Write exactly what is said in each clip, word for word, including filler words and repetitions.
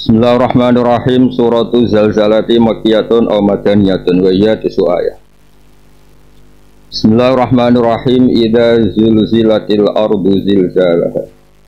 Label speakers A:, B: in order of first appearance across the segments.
A: Bismillahirrahmanirrahim. Suratu Zalzalati Makkiyatun aw Madaniyatun wa hiya tisu ayat. Bismillahirrahmanirrahim. Idza zulzilatil ardu zilzalaha.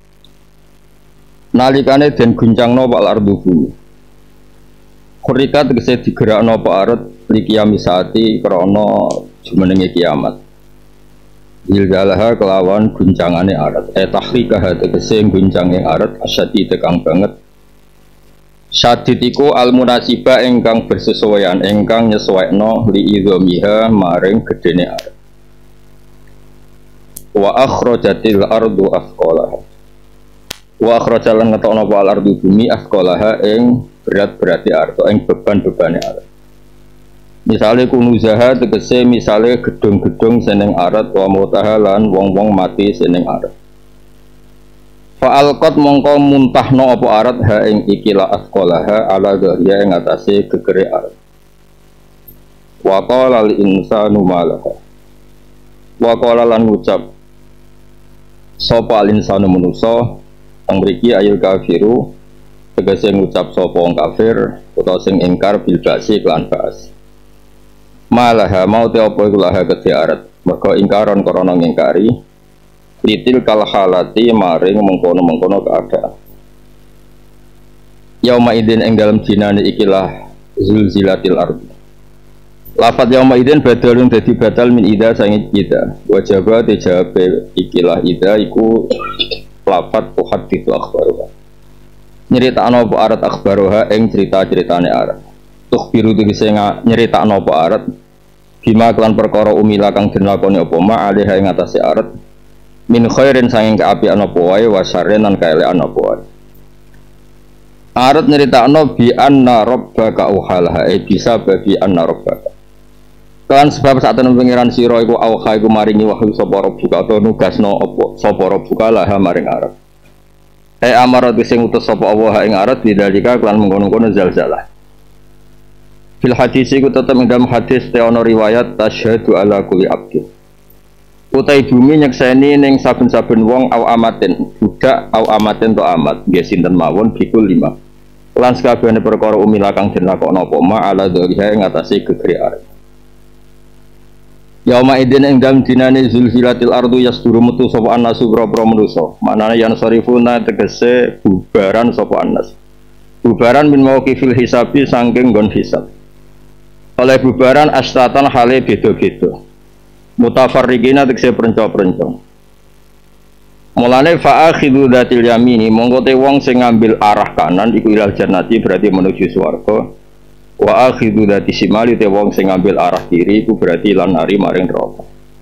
A: Nalikane den guncangno apa ardu bumi. Khurikat tegese digerakno apa arat liqiyami saati krana jumenenge kiamat. Zilzalaha kelawan guncangane arat. Eh tahrikah tegese guncange arat asyadi tekang banget. Syadid iku al-munasiba ingkang bersesuaian ingkang nyesuaikno li idhomiha maring gedene arat. Wa akhrajatil ardu afqalaha. Wa akhrajalan ngetokno apa al-ardu bumi afqalaha ing berat-berati arat ing beban-bebane arat. Misale kunuzaha tegese misale gedung-gedung seneng arat wa mutahalan wong-wong mati seneng arat. Fa'alqat mongko muntahno apa arat ha ing ikilah asqalaha ala dhahriya ing atase gegere arat. Wa qala lil insanu malaha. Wa qala lan ngucap sapa al insanu manusa ang mriki ayil kafiru tegese ngucap sapa wong kafir utawa sing ingkar bil ba'si lan ba'as. Malaha mau te apa iku laha kedhe arat mergo ingkaron krana ngingkari litil kal halati maring mengkono-mengkono keadaan. Yauma idin ing dalem dinane ikilah zulzilatil ardi. Lafaz yauma idin badalun dadi batal min ida sangi ida. Wajaba dijawabe ikilah ida iku lafaz tuhaditsu akhbaruha. Nyeritakno apa arat akhbaruha ing cerita-ceritane arat. Tukhbiru tegese nyeritakno apa arat bima kelan perkara umila kang den lakoni apa ma alih ing atase arat. Min khairin sanging keapian apa wae wa syarrin lan kaelekan apa wae. Arat nyeritakno bi anna rabbaka uhalha e bisa bi anna rabbaka. Kan sebab saat tenan pengiran sira iku auha iku maringi wahyu sapa rabbuka atau nugasno apa sapa rabbuka laha maring arat. E amara sing utus sapa Allah ing arat bidalika kelan mengkono-kono zalzalah. Fil hadis iku tetep ing dalam hadis te ana riwayat tasyhadu ala kulli abdin. Utai bumi nyekseni ning saben-saben wong aw amatin budak aw amatin to amat nggih sinten mawon bikul lima lan sakabehane perkara umila kang den lakokno apa ma ala dzaliha ing atase gegere arat. Yauma idin ing dalem dinane zulzilatil ardu yasduru metu sapa annasu boro-boro manusa manane yan sarifuna tegese bubaran sapa annas bubaran min mauqifil hisabi saking nggon hisab oleh bubaran astatan hale beda-beda mutafarriqina tegese perenco-perenco. Mulane fa'akhidhu dzatil yamini monggo te wong sing ngambil arah kanan iku ilal jannati berarti menuju swarga. Wa akhidhu dzati shimali te wong sing ngambil arah kiri iku berarti lan ari maring neraka.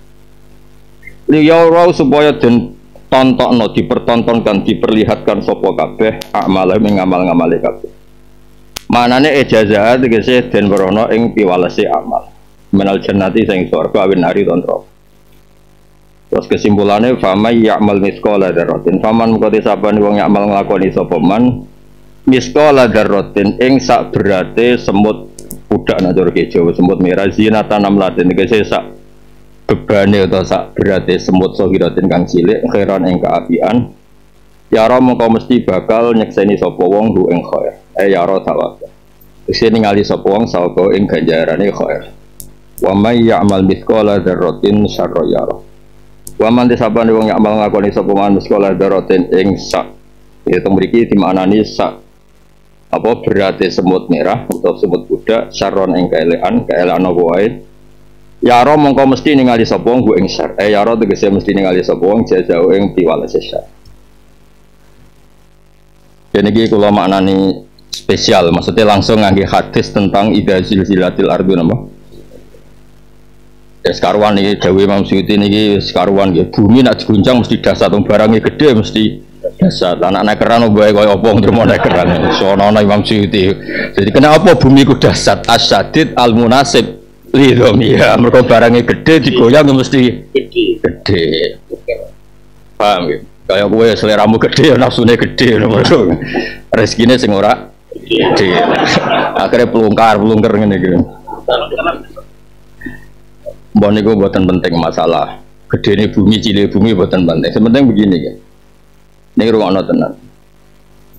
A: Liyau supaya den tontokno dipertontonkan diperlihatkan sapa kabeh amale ing ngamal-ngamale kabeh. Manane ijazah tegese den werono ing piwalese amal. Menal jannati sing swarga awin nari tontrok. Terus kesimpulannya famay ya'mal misqala dzarratin faman mengkote sabane wong ya'mal nglakoni sapa man misqala dzarratin ing sak berate semut budak najur Jawa semut merah zinatan namlatin tegese sak bebane utawa sak berate semut sahiratin kang cilik khairan ing kaapian ya ra mengko mesti bakal nyekseni sapa wong hu ing khair eh ya ra sawab wis ningali sapa wong sawaba ing ganjarane khair. Wa may ya'mal mithqala dzarratin syarra yara. Wa man disabane wong ya'mal ngakoni sapa man mithqala dzarratin ing sak. Ya teng mriki dimaknani sak apa berate semut merah atau semut budak syarron ing kaelekan, kaelekan apa wae. Yara mongko mesti ningali sapa wong ing syar. Eh yara tegese mesti ningali sapa wong jazao ing piwalese syar. Dene iki kula maknani spesial, maksudnya langsung ngangge hadis tentang idza zilzilatil ardu napa? Ya sekaruan ini Dawi Imam Suyuti ini sekaruan ya bumi nak diguncang mesti dasar tuh barangnya gede mesti dasar anak-anak keran oboe kaya opong terus mau naik keran soalnya Imam Suyuti jadi kenapa bumi ku dasar asyadid al munasib lidhomiyah mereka barangnya gede digoyang mesti gede paham ya kayak gue seleramu gede nafsunya gede rezekinya sing ora gede akhirnya pelungkar pelungkar ini gitu. Mbak niku buatan penting masalah gede ini bumi cilik bumi buatan penting. Sementing begini ya. Ini ruang tenan.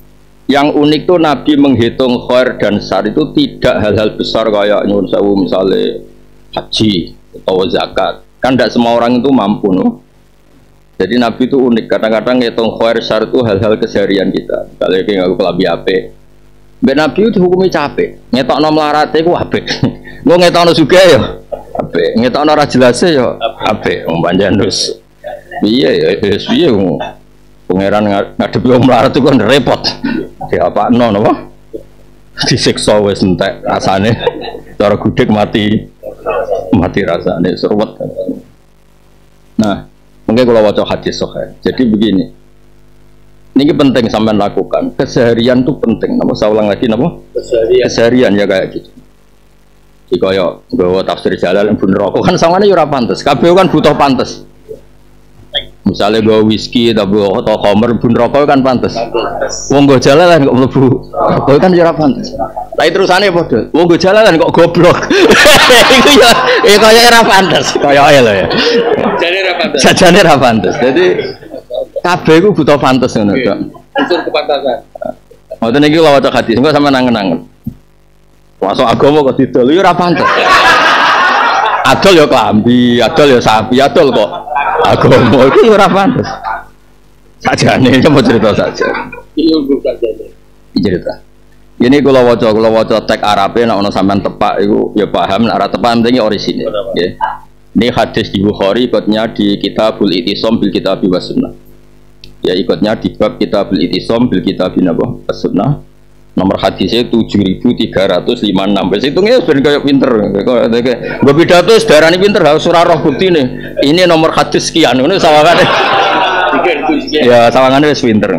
A: Yang unik tuh Nabi menghitung khair dan syar itu tidak hal-hal besar kayak nyuwun sewu misalnya haji atau zakat. Kan tidak semua orang itu mampu, no? Jadi Nabi itu unik. Kadang-kadang ngitung khair syar itu hal-hal keseharian kita. Kalau kayak ngaku kelabi ape, ben Nabi itu hukumi capek. Ngetok nom larate ku ape. Gue ngetok nom juga ya, ape. Ngetok nom rajelase ya, ape. Membanjan terus. Iya ya, iya. Pangeran ngadep wong melarat itu kan repot. Ya apa no apa? Disiksa wis entek rasane. Cara gudeg mati mati rasane seruwet. Nah, mungkin kalau waca hadis sahih. Jadi begini. Ini penting sampean lakukan. Keseharian itu penting. Napa saya ulang lagi napa? Keseharian. Keseharian ya kayak gitu. Jika kaya nggawa tafsir Jalal Ibnu Rokok kan samane yo ora pantes. Kabeh kan butuh pantes. Misalnya gue whisky atau atau khamr bun rokok kan pantas. Wong gue jalan kok mlebu. Rokok kan ora pantas. Lah terusane padha. Wong gue jalan kok goblok. Iku ya ya kaya ora pantas. Kaya ae lho ya. Jane ora pantas. Jane ora pantas. Dadi kabeh iku butuh pantes ngono kok. Unsur kepantasan. Ngoten iki lho waca hadis. Engko sampean nangen-nangen. Masuk agama kok didol ya ora pantes. Adol ya klambi, adol ya sapi, adol kok agama itu ora pantes. Sajane cuma cerita saja. Iya bukan saja. Cerita. Ini kalau waca kalau waca teks Arabe nek ana sampean tepak iku ya paham, nek ora tepak penting orisinil. Nggih. Ini hadis di Bukhari ikutnya di Kitabul Itisam bil Kitab wa Sunnah. Ya ikutnya di bab Kitabul Itisam bil Kitab wa Sunnah. Nomor hadisnya tujuh ribu tiga ratus lima puluh enam. Wis hitungnya ben kaya pinter. Gue pidato sedarane pinter harus ora roh bukti nih. Ini nomor hadis sekian ngono sawangane. Ya sawangane wis pinter.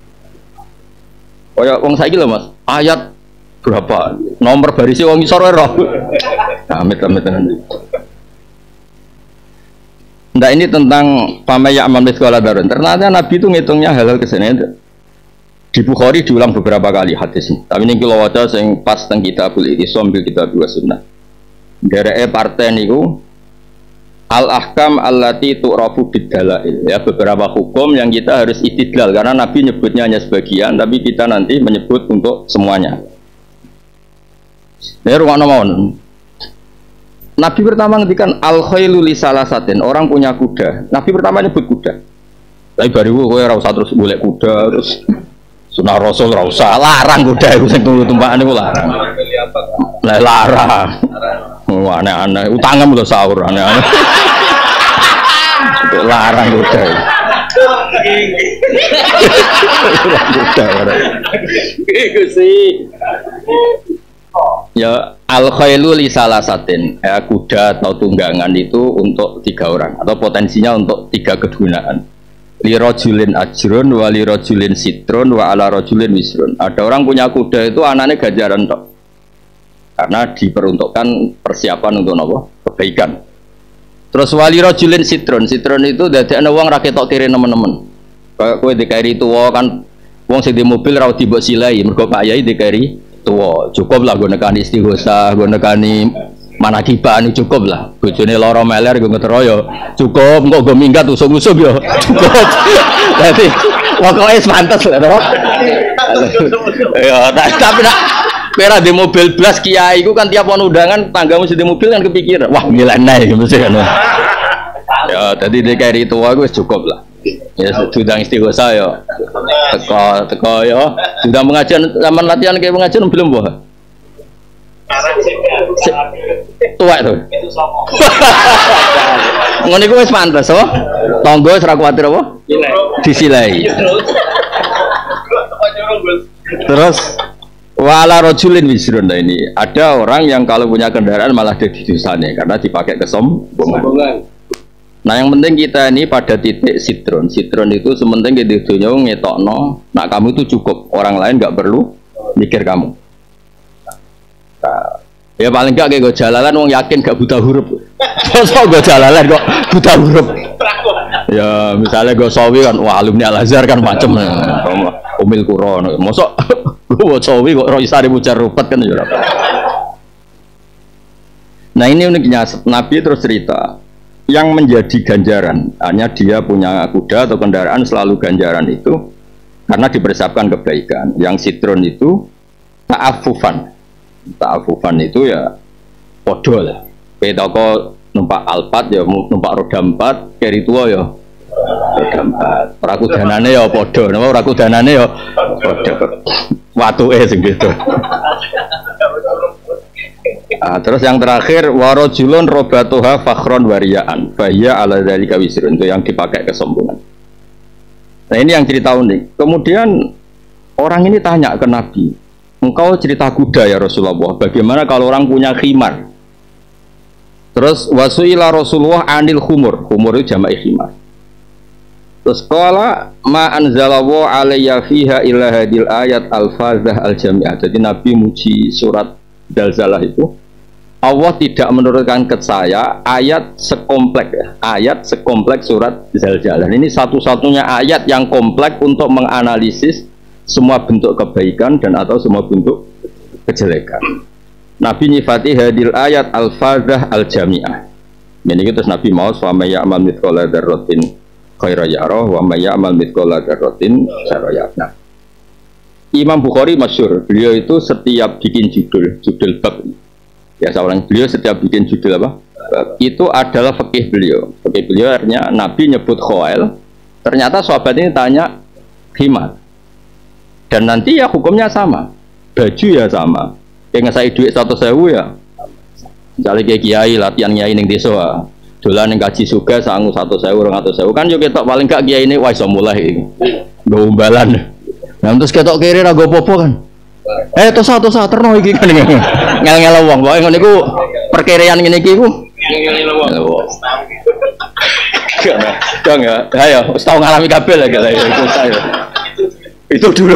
A: Kaya wong saiki lho Mas, ayat berapa? Nomor barisnya wong isor roh. Amit-amit tenan. Nah ini tentang pamaya amal mithqala dzarratin. Ternyata Nabi itu ngitungnya hal-hal kesana. Di Bukhari diulang beberapa kali hadis ini. Tapi ini kalau waca sing pas teng Kitabul Itisam bil Kitab wa Sunnah. Dereke partai niku al ahkam allati tu'rafu bid-dalail. Ya beberapa hukum yang kita harus istidlal karena Nabi nyebutnya hanya sebagian tapi kita nanti menyebut untuk semuanya. Ini rumakna mawon. Nabi pertama ngendikan al khailu li salasatin, orang punya kuda. Nabi pertama nyebut kuda. Tapi bariku kowe ora usah terus golek kuda terus sunah Rasul ora usah larang kuda iku sing turu tumpakan iku larang. Lah larang. Oh aneh-aneh, utangem lho sahur aneh-aneh. Larang kuda. Kuda. Iku sih. Ya al khailu li salasatin. Ya kuda atau tunggangan itu untuk tiga orang atau potensinya untuk tiga kegunaan. Li rajulin ajrun wa li rajulin sitrun wa ala rajulin wisrun. Ada orang punya kuda itu anaknya ganjaran tok. Karena diperuntukkan persiapan untuk apa? Kebaikan. Terus wali rajulin sitrun. Sitrun itu dadekne wong ra ketok kiri nemen-nemen. Kayak kowe dikari tuwa kan wong sing di mobil ra dibok silai, mergo Pak Yai dikari tuwa. Cukup lah go nekani istighosa, go nekani manakiban cukup lah. Bojone lara meler go ngeteroyo. Cukup kok go minggat usuk-usuk yo. Cukup. Dadi pokoke pantes lho to. Ya tapi nak pera di mobil blas kiai iku kan tiap ono undangan tanggamu di mobil kan kepikiran. Wah nilai mesti kan. Ya tadi dikari tua wis cukup lah. Ya sudah istighosa yo. Teko teko yo. Sudah pengajian zaman latihan kayak pengajian belum boh. Tua itu. Ngono iku wis pantes oh. Tangga wis ora kuwatir apa? Disilai. Terus wala rajulin wisrun ini. Ada orang yang kalau punya kendaraan malah jadi dosane karena dipakai kesombongan. Nah yang penting kita ini pada titik sitron. Sitron itu sementing di dunia ngetokno. Nah kamu itu cukup. Orang lain nggak perlu mikir kamu. Nah, ya paling gak kayak gue jalalan, wong yakin gak buta huruf. Masa gue jalalan kok buta huruf. Ya misalnya gue sawi kan, wah alumni Al Azhar kan macem. Umil Quran. Masa gue buat sawi kok roisari bucar rupet kan juga. Nah ini uniknya Nabi terus cerita yang menjadi ganjaran hanya dia punya kuda atau kendaraan selalu ganjaran itu karena dipersiapkan kebaikan. Yang sitrun itu ta'afufan. Ta'afufan itu ya podo lah. Kita kok numpak Alphard ya numpak roda empat, keri tua ya roda empat. Rakudanane ya podo, nama rakudanane ya podo. Watuke sing gitu. Nah, terus yang terakhir warajulun robatuha fakhron wariyaan. Bahya ala dzalika wisrun, itu yang dipakai kesombongan. Nah, ini yang cerita unik. Kemudian orang ini tanya ke Nabi, engkau cerita kuda ya Rasulullah, bagaimana kalau orang punya khimar? Terus wasuila Rasulullah anil khumur, khumur itu jama'i khimar. Terus qala ma anzalallahu alayya fiha illa hadil ayat al-fazah al-jami'ah. Jadi Nabi muji surat Zalzalah itu, Allah tidak menurunkan ke saya ayat sekomplek ya, ayat sekomplek surat Zalzalah. Ini satu-satunya ayat yang kompleks untuk menganalisis semua bentuk kebaikan dan atau semua bentuk kejelekan. Nabi nyifati hadil ayat al-fazah al-jami'ah. Ini terus Nabi mau wa may ya'mal mithqala dzarratin khairan yarah wa may ya'mal mithqala dzarratin syarran yarah. Imam Bukhari masyhur, beliau itu setiap bikin judul, judul bab. Ya seorang beliau setiap bikin judul apa? Bab. Itu adalah fikih beliau. Fikih beliau artinya Nabi nyebut khail, ternyata sahabat ini tanya khimar. Dan nanti ya hukumnya sama. Baju ya sama. Yang ngasih duit satu sewu ya, misalnya kayak kiai latihan kiai neng desa, dolan neng gaji suga sangu satu sewu orang atau sewu kan juga ketok paling gak kiai ini wah iso mulai, gombalan. Nah terus ketok kiri rago popo kan, eh tosa tosa terno iki kan ngel ngel wong, pokoknya ngono iku perkiraan ngene iki ku. Dong ya, ayo, tahu ngalami kabel ya kalau itu saya, itu dulu.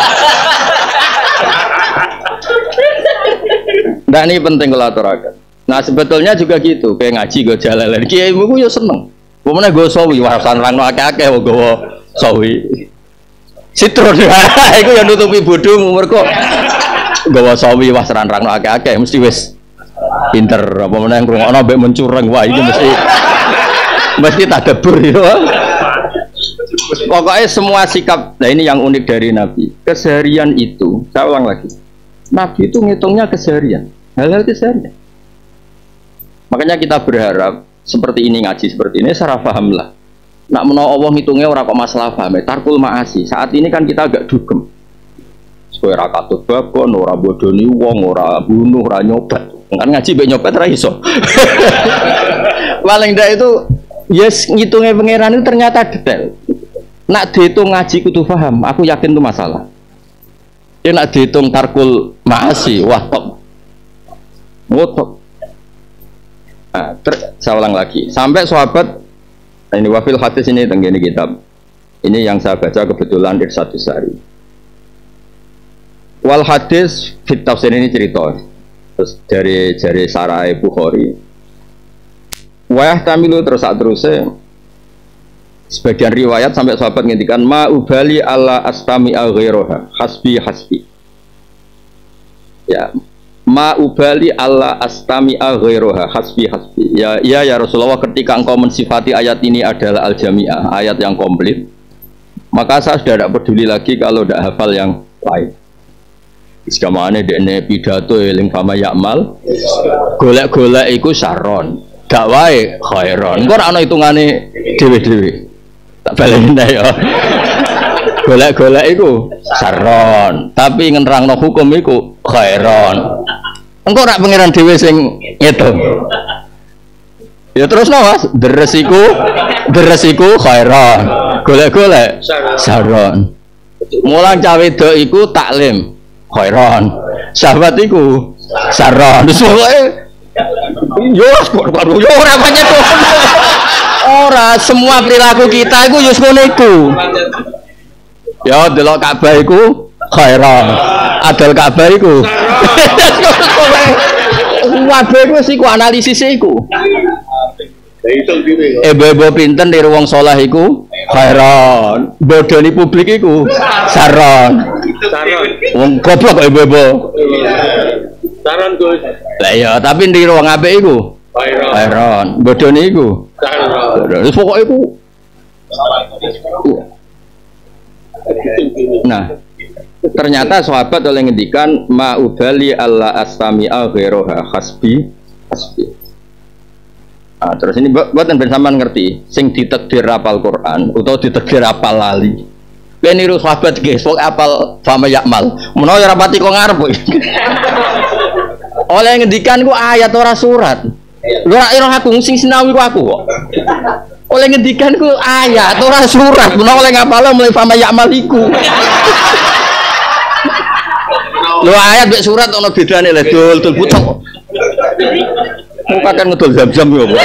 A: Nah ini penting kalau aturakan. Nah sebetulnya juga gitu, kayak ngaji gue jalan-jalan. Kiai ibu gue ya seneng. Gue mana gue sawi, warasan rano akeh-akeh, gue sawi. Sitron, itu yang nutupi bodoh umur kok. Gue sawi, warasan rano akeh-akeh, mesti wes pinter. Apa mana yang kurang ono be mencurang, wah itu mesti mesti tak debur gitu. Pokoknya semua sikap, nah ini yang unik dari Nabi. Keseharian itu, saya ulang lagi. Nabi itu ngitungnya keseharian. Hal-hal keseharian. Makanya kita berharap seperti ini ngaji seperti ini secara paham lah. Nak menawa Allah ngitungnya orang kok masalah paham. Tarkul ma'asi. Saat ini kan kita agak dugem. Supaya rakatut bakon, ora bodoni wong, ora bunuh, ora nyobat. Kan ngaji be nyobat ra iso. Paling ndak itu yes ngitungnya pangeran itu ternyata detail. Nak dihitung ngaji kudu paham. Aku yakin itu masalah. Ya nak dihitung tarkul ma'asi, wah top. Ngotot. Nah, saya ulang lagi. Sampai sahabat ini wafil hadis ini tenggini kitab. Ini yang saya baca kebetulan Irsyadus Sari. Wal hadis fit tafsir ini cerita. Terus dari dari Sarai Bukhari. Wayah tamilu terus saat terusnya. Sebagian riwayat sampai sahabat ngintikan ma ubali ala astami al-ghairoha hasbi hasbi. Ya. Ma ubali alla astami'a ghairoha hasbi hasbi. Ya ya ya Rasulullah, ketika engkau mensifati ayat ini adalah al-jami'ah, ayat yang komplit, maka saya sudah tidak peduli lagi kalau tidak hafal yang lain. Sekamane dene pidato eling fama yakmal, golek-golek iku saron, gak wae khairon. Engko ora ana hitungane dhewe-dhewe. Tak baleni ya. Golek-golek iku saron, tapi ngenerangno hukum iku khairon. Engkau nak pangeran dhewe sing ngitung. Ya terus no Mas, deresiku deresiku khairon. Golek-golek saron. Mulang cawe wedok iku taklim khairon. Sahabat iku saron. Terus pokoke yo yo ora pancen ora semua perilaku kita iku yo ngono iku. Ya delok Ka'bah iku khairan. Adol Ka'bah iku. Waduh iku sik analisis iku. Ebo-ebo pinten niru wong saleh iku khairan. Bodoni publik iku saron. Saron. Wong goblok kok ebo-ebo. Saron Gus. Lah iya, tapi niru wong apik iku khairan. Bodoni iku saron. Wis pokoke iku Nah, ternyata sahabat oleh ngendikan ma'ubali alla astami'a ghairoha hasbi hasbi. Nah, terus ini buatan ben sampean ngerti sing ditakdir apal Quran utawa ditakdir apal lali. Kowe niru sahabat nggih, sok apal fama yakmal. Menawa ora pati kok ngarep. Oleh ngendikan ku ayat ora surat. Lho ora aku sing sinawi ku aku kok. Oleh ngendikan ku ayat ora surat. Menawa oleh ngapal mulai fama yakmal iku. Lho ayat mek surat ana bedane lho dul dul pucuk. Muka kan ngedol zam-zam yo, Pak.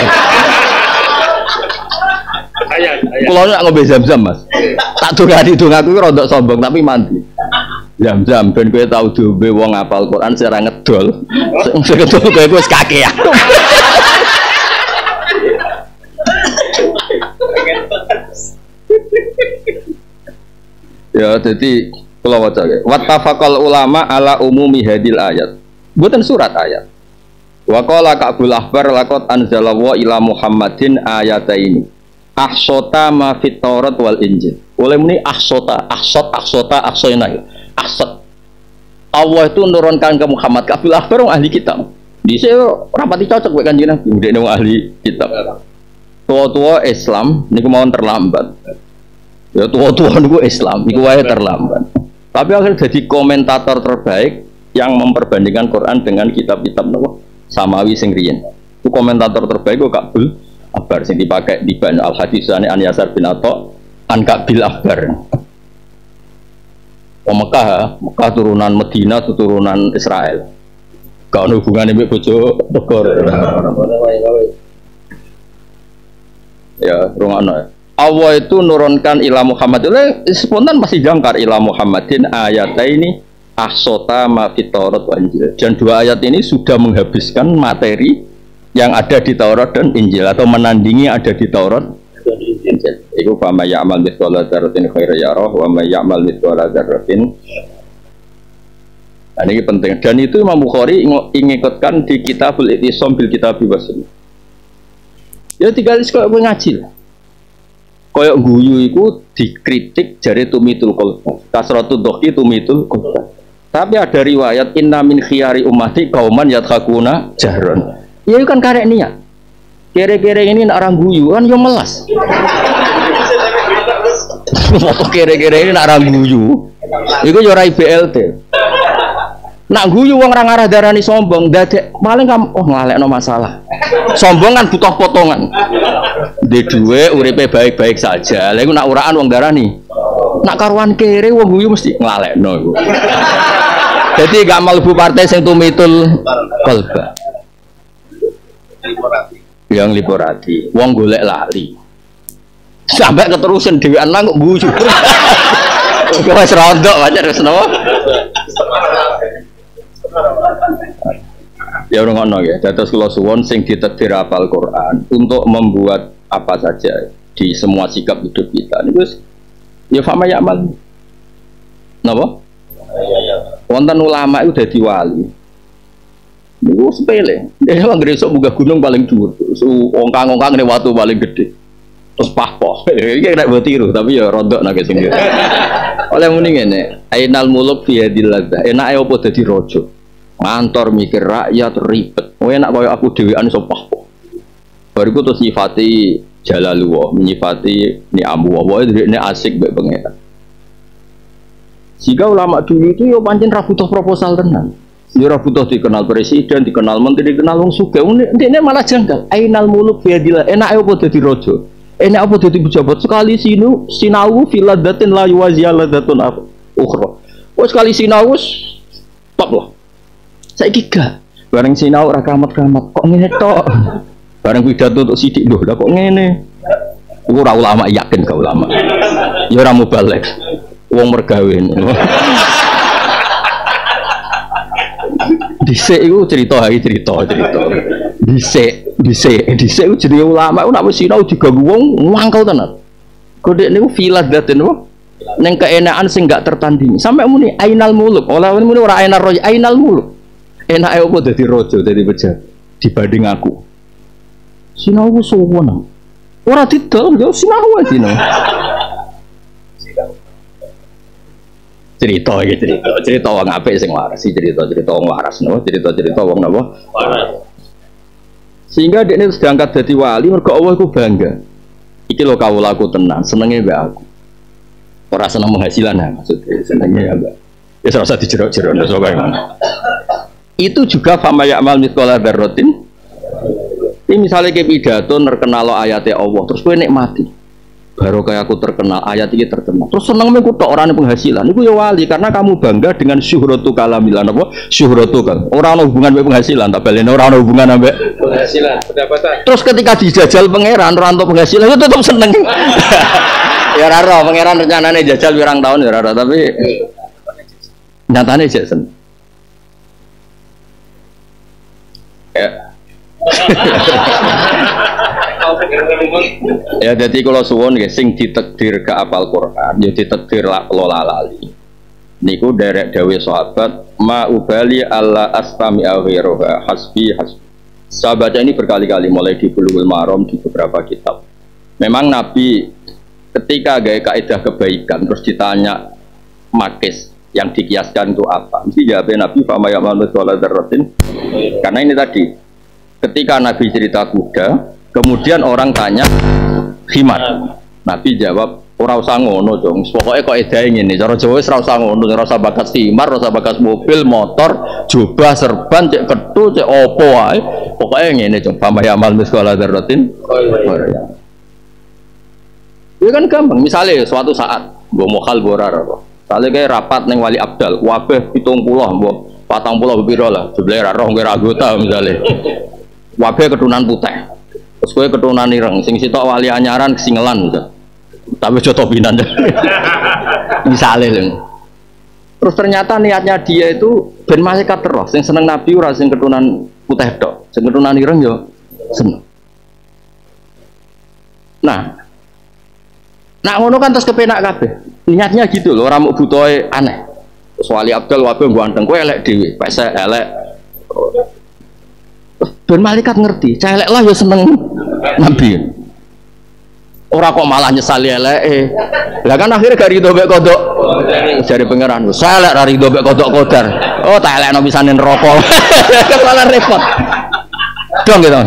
A: Ayat, ayat. Kulo nak ngombe zam-zam, Mas. Tak dongani dongaku iki rada sombong tapi mandi. Zam-zam ben kowe tau diombe wong hafal Quran secara ngedol. Sing ngedol kowe wis kakean. Ya, jadi kula waca nggih. Wattafaqal ulama ala umumi hadil ayat. Mboten surat ayat. Wa qala Ka'bul Ahbar laqad anzalallahu ila Muhammadin ayataini. Ahsota ma fit Taurat wal Injil. Oleh muni ahsota, ahsot, ahsota, ahsoina. Ahsot. Allah itu nurunkan ke Muhammad. Ka'bul Ahbar wong ahli kitab. Dise rapati cocok mek Kanjeng Nabi, ndekne wong ahli kitab. Tua-tua Islam niku mawon terlambat. Ya tua-tua niku Islam, niku wae terlambat. Tapi akhirnya jadi komentator terbaik yang memperbandingkan Quran dengan kitab-kitab nopo Samawi sing riyen. Itu komentator terbaik kok Ka'bul Ahbar sing dipakai di Ban Al Hadisane An Yasar bin Atha An Ka'bil Ahbar. Oh Mekah, Mekah turunan Medina turunan Israel. Gak ada hubungannya dengan bojo negara. Ya, rungokno. Allah itu nurunkan ila Muhammad. Spontan masih jangkar ila Muhammadin ayat ini ahsota ma fit Taurat wa Injil. Dan dua ayat ini sudah menghabiskan materi yang ada di Taurat dan Injil atau menandingi ada di Taurat dan Injil. Iku fa may ya'mal mithqala dzarratin khairan yarah wa may ya'mal mithqala dzarratin. Nah, ini penting. Dan itu Imam Bukhari ingikutkan di Kitabul I'tisam bil Kitabi was Sunnah. Ya tinggal kok ngaji lah. Koyok guyu iku dikritik jari tumitul qalb. Kasratud dhaqi tumitul qalb. Tapi ada riwayat inna min khiyari ummati qauman yadhakuna jahron. Ya itu kan karek niat. Kere-kere ini nak orang guyu kan yo melas. Foto kere-kere ini nak orang guyu. Iku yo ora I B L T. Nak guyu wong ora ngarah darani sombong, dadek paling kamu oh ngalekno masalah. Sombong kan butuh potongan. Di duwe uripe baik-baik saja. Lha iku nak uraan wong darani. Nak karuan kere wong guyu mesti nglalekno iku. Jadi gak mlebu partai sing tumitul qalba. Yang liborati, wong golek lali. Sampai keterusan dhewean nang kok guyu. Kok wis rondok pancen wis napa? Ya orang ngono ya, dados kula suwon sing ditakdir hafal Quran untuk membuat apa saja di semua sikap hidup kita. Niku ya fama ya'mal. Napa? Wonten ulama itu dadi wali. Niku sepele. Dia wong gresok munggah gunung paling dhuwur. Ongkang-ongkang ning watu paling gede. Terus pahpoh. Iki nek mbok tiru tapi ya rondok nek sing. Oleh muni ngene, ainal muluk fi hadil ladza. Enake opo dadi raja? Ngantor mikir rakyat ribet. Oh enak kaya aku dhewean iso pahpoh. Bariku terus nyifati Jalalullah, nyifati ni'amu wa ini asik mbek pengen. Jika ulama dulu itu ya pancen ra butuh proposal tenan. Ya ora butuh dikenal presiden, dikenal menteri, dikenal wong sugih. Ndekne malah janggal. Ainal muluk fi hadil. Enake opo dadi raja? Enak apa jadi pejabat sekali sinu sinau filadatin la yuwazia ladatun ukhra. Wes sekali sinau top lah. Saiki gak bareng sinau ora kamat-kamat kok ngene tok. Bareng pidato untuk sidik lho, lah kok ngene. Iku ora ulama yakin gak ulama. Ya ora mubalek. Wong mergawe. Dhisik iku cerita iki cerita cerita. Dhisik, dhisik, dhisik ku jenenge ulama ku nek wis sinau diganggu wong ngangkel tenan. Kodhe niku filadatin apa? Ning keenakan sing gak tertandingi. Sampai muni ainal muluk. Ora muni ora ainal roy, ainal muluk. Enake opo dadi raja, dadi pejabat dibanding aku. Sinau ku suwon. Ora didol, yo sinau wae dino. cerita iki cerita. Cerita wong apik sing waras, cerita-cerita wong waras no, cerita-cerita wong napa? Waras. Sehingga dia ini sudah angkat jadi wali, mergo Allah iku bangga. Iki lho kawulaku tenan, senenge mbak aku. Ora seneng penghasilan ya maksudnya, senenge ya mbak. Ya ora usah dijerok-jerok ndak sok itu juga fama ya'mal mithqala dzarratin. Ini misalnya kayak pidato terkenal ayatnya Allah, terus gue nikmati. Baru kayak aku terkenal, ayat ini terkenal. Terus seneng mengkutuk orang penghasilan. Itu ya wali, karena kamu bangga dengan syuhratu kalamilan apa? Syuhratu kan. Orang ada hubungan dengan penghasilan, tak balen orang ada hubungan dengan penghasilan, pendapatan. Terus ketika dijajal pangeran, orang untuk penghasilan itu tetap seneng. Ya raro, pangeran rencananya jajal pirang tahun ya raro, tapi nyatanya aja seneng. Ya. Ya jadi kalau suwon nggih sing ditakdir ke apal Quran ya ditakdir lak lola lali niku derek dawuh sahabat ma ubali alla astami awiroha hasbi hasbi. Sahabat ini berkali-kali mulai di Bulughul Maram di beberapa kitab. Memang Nabi ketika gaya kaidah kebaikan terus ditanya makis yang dikiaskan itu apa? Mesti jawabnya Nabi fama ya'mal mithqala dzarratin. Karena ini tadi ketika Nabi cerita kuda, kemudian orang tanya himar. Nabi jawab ora usah ngono dong. Pokoke kok edahe ngene. Cara Jawa wis ora usah ngono, ora usah bakas himar, ora usah bakas mobil, motor, jubah, serban, cek kethu, cek opo wae. Pokoke ngene dong. Fama ya'mal mithqala dzarratin. Itu kan gampang. Misalnya suatu saat mbok mokal borar apa. Misalnya kayak rapat neng Wali Abdal, wabeh pitung puluh, mbok patang puluh biro lah. Jumlahnya roh nggak anggota misalnya. Wabeh keturunan putih. Terus gue keturunan ireng, sing sitok wali anyaran kesingelan, tapi jodoh binan. Misalnya lho. Terus ternyata niatnya dia itu ben malaikat terus, sing seneng Nabi ora sing keturunan putih tok, sing keturunan ireng yo seneng. Nah, nak ngono kan terus kepenak kabeh. Niatnya gitu loh, orang mau butuhe aneh. Terus Wali Abdul wabeh ganteng, kowe elek dhewe, pesek elek. Ben malaikat ngerti, cah elek lah ya seneng Nabi. Ora kok malah nyesali eleke. Lah kan akhirnya gak rido mek kodok. Jare pangeran, saya elek ra rido mek kodok kodar. Oh, tak elekno pisane neraka. Kepala repot. Dong gitu.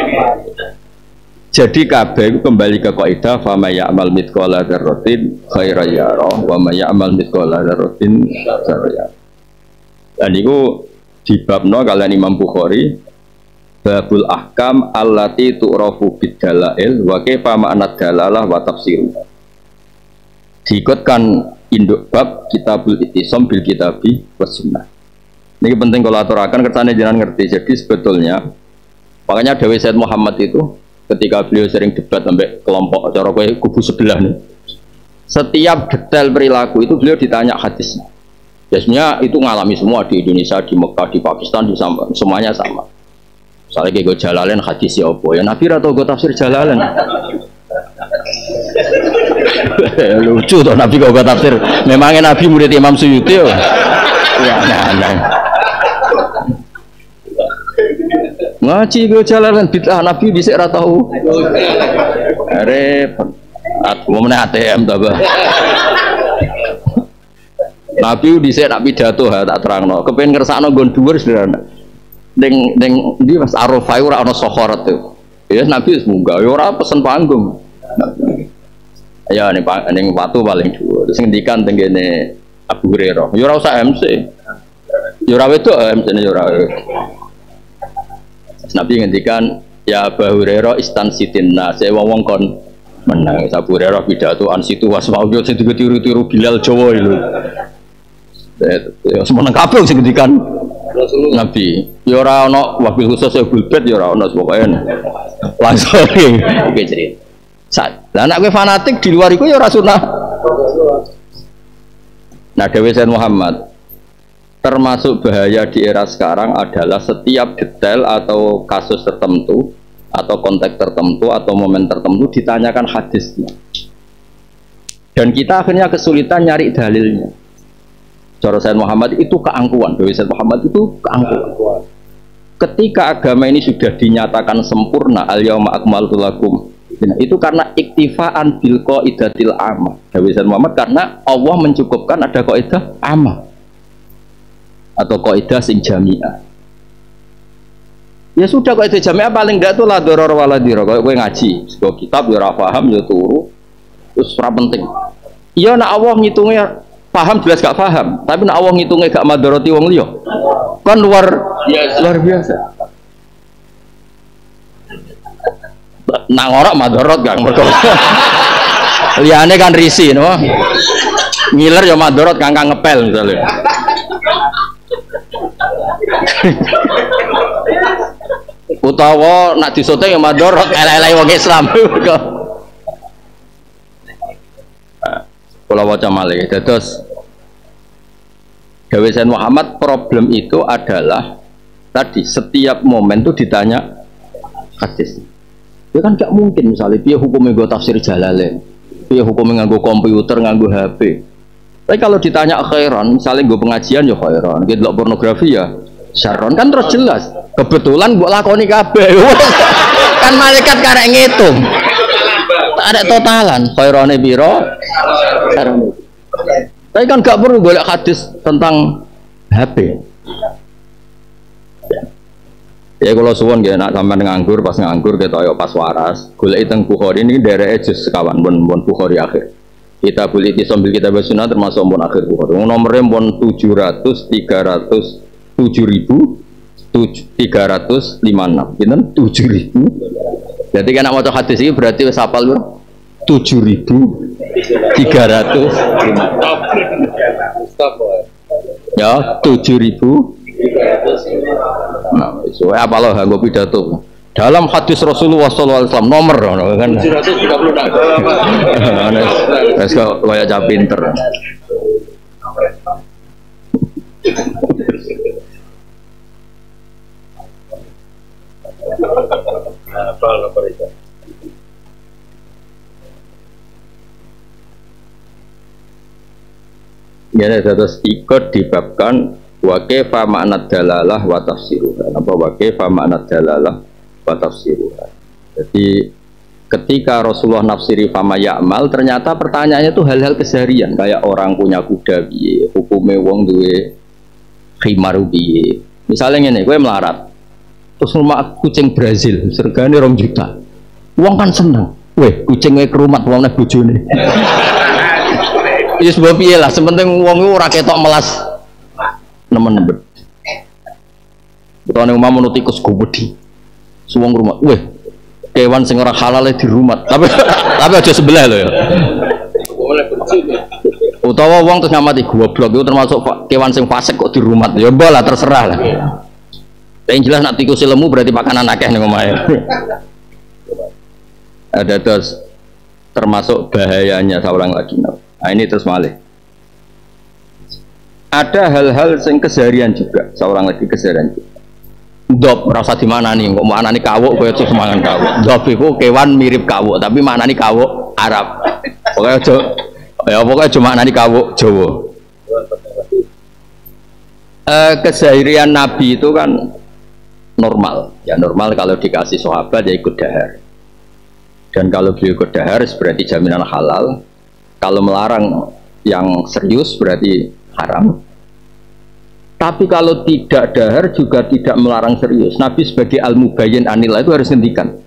A: Jadi kabeh kembali ke kaidah fa may ya'mal mithqala dzarratin khairan yarah wa may ya'mal mithqala dzarratin syarran yarah. Dan niku dibabno kalian Imam Bukhari babul ahkam allati tu'rafu bidalail wa kaifa ma'na dalalah wa tafsir. Diikutkan induk bab kitabul ittisam bil kitabi was sunnah. Ini penting kalau aturakan kersane jenengan ngerti. Jadi sebetulnya makanya Dewi Said Muhammad itu ketika beliau sering debat sampai kelompok cara kowe kubu sebelah nih, setiap detail perilaku itu beliau ditanya hadisnya. Biasanya itu ngalami semua di Indonesia, di Mekah, di Pakistan, di sama, semuanya sama. Misalnya kayak gue Jalalain hadisnya apa ya Nabi atau gue tafsir Jalalain. Lucu tuh Nabi kok gue tafsir. Memangnya Nabi murid Imam Suyuti ya. Ya nah. Ngaji gue Jalalain bid'ah Nabi dhisik ora tau. Repot. Aku mau A T M ta, Bah. Nabi dhisik nak pidato ha tak terangno. Kepen ngersakno nggon dhuwur sederhana. Ning ning ndi Mas Arafah ora ana sokhorat tuh. Ya Nabi wis munggah, ya ora pesen panggung. Ya ning ning watu paling dhuwur. Terus ngendikan teng kene Abu Hurairah. Ya ora usah M C. Ya ora wedok M C-ne ya ora. Nabi ngendikan ya Abu Hurairah istansitinna saya wong-wong kon menang Abu Hurairah pidato an situ wasma'u yo sing tiru-tiru Bilal Jawa itu. Ya semeneng kabeh sing ngendikan Nabi. Ya ora ana wabil khusus ya bulbet ya ora ana pokoke. Langsung iki cerita. Sak, lah nek kowe fanatik di luar iku ya ora sunah. Nah Dewi Said Muhammad termasuk bahaya di era sekarang adalah setiap detail atau kasus tertentu atau konteks tertentu atau momen tertentu ditanyakan hadisnya dan kita akhirnya kesulitan nyari dalilnya. Cara Said Muhammad itu keangkuhan, Dewi Said Muhammad itu keangkuhan. Ketika agama ini sudah dinyatakan sempurna, al yauma akmaltu lakum Nah, itu karena iktifaan bil qaidatil amah. Dawuh Muhammad karena Allah mencukupkan ada kaidah amah atau kaidah sing jami'ah. Ya sudah kaidah jami'ah paling enggak tuh la doror wala diror. Kayak kowe ngaji, sebuah kitab ya ora paham ya turu. Terus ora penting. Iya nak Allah ngitungnya paham jelas gak paham, tapi nak Allah ngitungnya gak madoroti wong liya. Kan luar biasa. Luar biasa. Nang ora madorot Kang mergo. Liyane kan risi no. Ngiler ya madorot kangkang ngepel misalnya. Utawa nak disote ya madorot elek-elek wong Islam. Kula waca malih dados Dawuh Sayyid Muhammad problem itu adalah tadi setiap momen itu ditanya hadis. Ya kan gak mungkin misalnya piye hukumnya gue tafsir Jalalain, piye hukumnya nganggo komputer, nganggo H P. Tapi kalau ditanya khairan, misalnya gue pengajian ya khairan, gitu lo pornografi ya syarron, kan terus jelas. Kebetulan gue lakoni kabeh. Kan malaikat karek ngitung. Tak ada totalan, khairane piro? Syarrone. Tapi kan gak perlu golek hadis tentang H P. Ya kalau suwon nggih nak sampean nganggur pas nganggur kita ayo pas waras golek teng Bukhari ini dereke jus sekawan pun pun Bukhari akhir. Kita boleh disambil kita bersunah termasuk pun akhir Bukhari. Nomornya pun tujuh ratus, tiga ratus, tujuh ribu, tiga ratus lima puluh enam. Pinten? tujuh ribu. Jadi kan nak maca hadis ini berarti wis hafal lho. tujuh ribu tiga ratus. Ya, tujuh ribu. Nah, so apa loh nggo pidato. Dalam hadis Rasulullah sallallahu alaihi wasallam nomor kan tujuh ratus tiga puluh enam. Wes kok kaya cah pinter. Apa nomor itu? Ya, terus ikut dibabkan wa kaifa ma'na dalalah wa tafsiruha. Apa wa kaifa ma'na dalalah wa tafsiruha. Jadi ketika Rasulullah nafsiri fama ya'mal, ternyata pertanyaannya itu hal-hal keseharian kayak orang punya kuda piye, hukume wong duwe khimar piye. Misalnya ngene, kowe melarat. Terus rumah kucing Brazil, regane rong juta. Wong kan seneng. Weh, kucing kowe kerumat wong nek bojone. Ya sebab piye lah, sepenting wong iku ora ketok melas nemen-nemen. Betone umam ono tikus gobedi. Suwong rumah, weh, kewan sing ora halal di rumah. Tapi tapi aja sebelah lho ya. Utawa wong terus ngamati goblok itu termasuk kewan sing fasik kok di rumah. Ya mbok lah terserah lah. Yang jelas nak tikus lemu berarti makanan akeh ning omahe. Ada terus termasuk bahayanya seorang lagi. Nah ini terus malih. Ada hal-hal sing keseharian juga, seorang lagi keseharian juga. Dop rasa di mana nih? Kok mana nih kawuk? Kau itu semangan kawuk. Dop itu kewan mirip kawuk, tapi mana nih kawuk Arab? Pokoknya jo, ya pokoknya cuma nani kawuk Jawa. Eh, keseharian Nabi itu kan normal, ya normal kalau dikasih sahabat ya ikut dahar. Dan kalau beliau ikut dahar berarti jaminan halal. Kalau melarang yang serius berarti haram. Tapi kalau tidak dahar juga tidak melarang serius. Nabi sebagai al-mubayyin anillah itu harus ngendikan.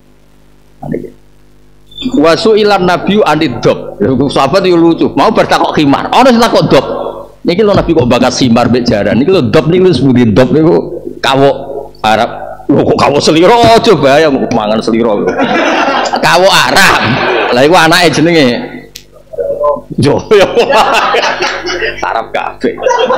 A: Wasu ilan nabiu anid dob. Sahabat itu lucu. Mau bertakok khimar. Orang oh, takok dob. Niki lo Nabi kok bakas khimar bejaran. Niki lo dob niki lo sebutin dob niku kawok Arab. Lo kok kawok seliro? Oh, coba ya mau mangan seliro. Kawok Arab. Lah iku anake jenenge Jo ya Arab kabeh.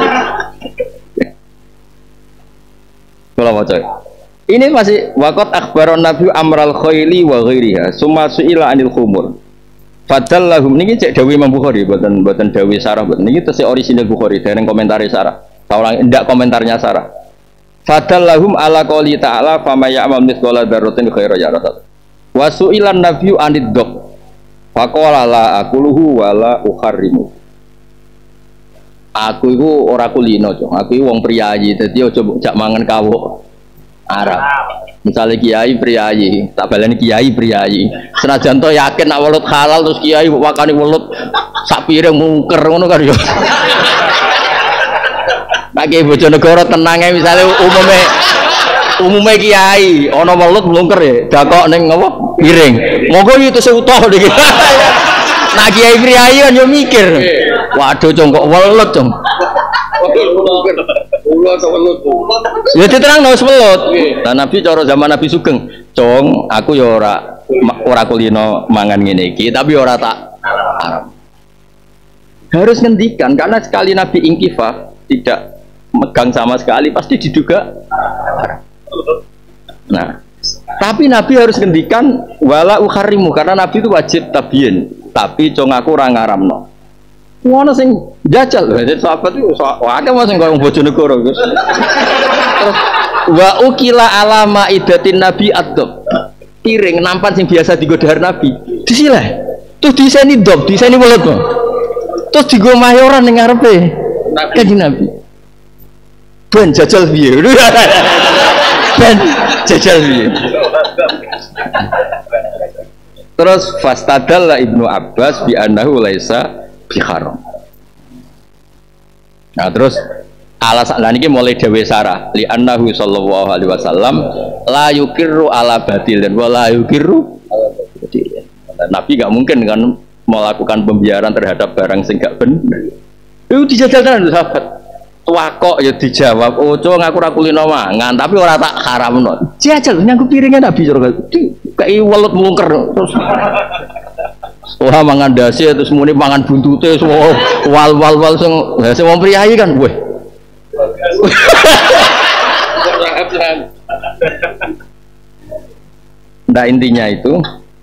A: Kalau mau coy. Ini masih waqat akhbaron Nabi amral khaili wa ghairiha summa su'ila anil khumur. Fadallahum niki cek dawuh Imam Bukhari mboten mboten dawuh sarah mboten. Niki tesih orisinal Bukhari dereng komentari sarah. Taulang ndak komentarnya sarah. Fadallahum ala qouli ta'ala fama ya'mal mithqala dzarratin khairan yarah. Wa su'ilan nabiyyu anid dok. Faqala la aquluhu wala ukharrimu. Aku iku ora kulino, Cong. Aku iku wong priyayi, dadi aja jak mangan kawuk Arab. Misalnya kiai priayi, tak baleni kiai priayi. Senajan to yakin nak welut halal terus kiai wakani welut sak piring mungker ngono kan yo. Nek kiai Bojonegoro tenange misalnya umume umume kiai ana welut mungker ya, dakok ning apa piring. Monggo itu seutuh iki. Nak kiai priayi kan yo mikir. Waduh cung kok welut cung. Ya diterangno wis welut. Lah Nabi cara zaman Nabi Sugeng, "Cung, aku ya ora ora kulino mangan ngene iki, tapi ora tak haram." Harus ngendikan karena sekali Nabi ingkifah tidak megang sama sekali pasti diduga haram. Nah, tapi Nabi harus ngendikan wala ukharimu karena Nabi itu wajib tabiin, tapi cung aku ora ngaramno. Ngono sing jajal lho, sahabat itu wae masing koyo Bojonegoro Gus. Terus wa ukila alama idatin nabi adab. Piring nampan sing biasa digo dahar nabi. Disilah. Terus diseni dop, diseni welut. Terus digo mayoran ning ngarepe Kanjeng Nabi. Ben jajal piye? Ben jajal piye? Terus fastadalla Ibnu Abbas bi annahu laisa biharam. Nah terus alasan lah ini mulai dewe sarah li annahu sallallahu alaihi wasallam la yukirru ala batilin wa la yukirru batilin. Nabi gak mungkin kan melakukan pembiaran terhadap barang sing gak bener. Itu dijajalkan sahabat. Tuakok ya dijawab, "Oh, cung aku ora kulino mangan, tapi ora tak haramno." Jajal nyangkut piringnya Nabi kayak welut mungker terus wah mangan dasi terus muni mangan buntute semua wal wal wal sing sing wong priyayi kan weh. Nah intinya itu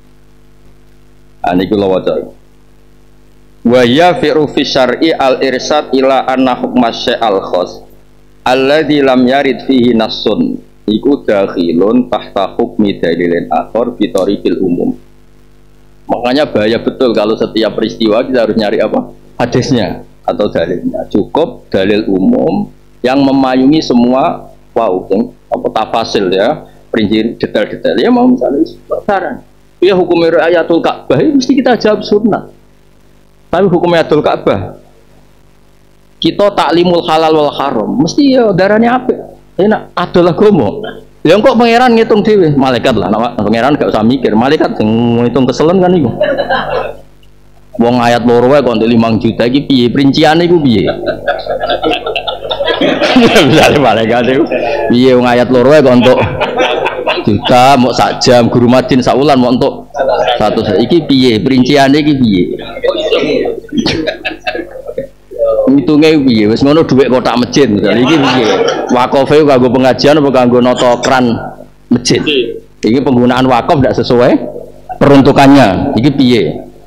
A: ane kula waca. Wa ya fi rufi syar'i al irsad ila anna hukma syai'al khas alladzi lam yarid fihi nassun iku dakhilun tahta hukmi dalilin akhar fi tariqil umum. Makanya bahaya betul kalau setiap peristiwa kita harus nyari apa? Hadisnya atau dalilnya. Cukup dalil umum yang memayungi semua wow, yang apa tafasil ya, perincian detail-detail. Ya mau misalnya saran. Ya hukum ayatul Ka'bah mesti kita jawab sunnah. Tapi hukum ayatul Ka'bah kita taklimul halal wal haram mesti ya darahnya apa? Enak adalah gomo. Ya kok pangeran ngitung dhewe, malaikat lah, nama pangeran gak usah mikir, malaikat sing ngitung keselen kan iku. Wong ayat loro wae kok lima juta iki piye perinciane iku piye? Misale malaikat iku piye wong ayat loro wae kok entuk juta mau sak jam guru madin sak wulan mau entuk satu iki piye perinciane iki piye? Ngitungnya piye wis ngono dhuwit kotak masjid misale iki piye wakofe kanggo pengajian apa kanggo nata kran masjid iki penggunaan wakaf tidak sesuai peruntukannya iki piye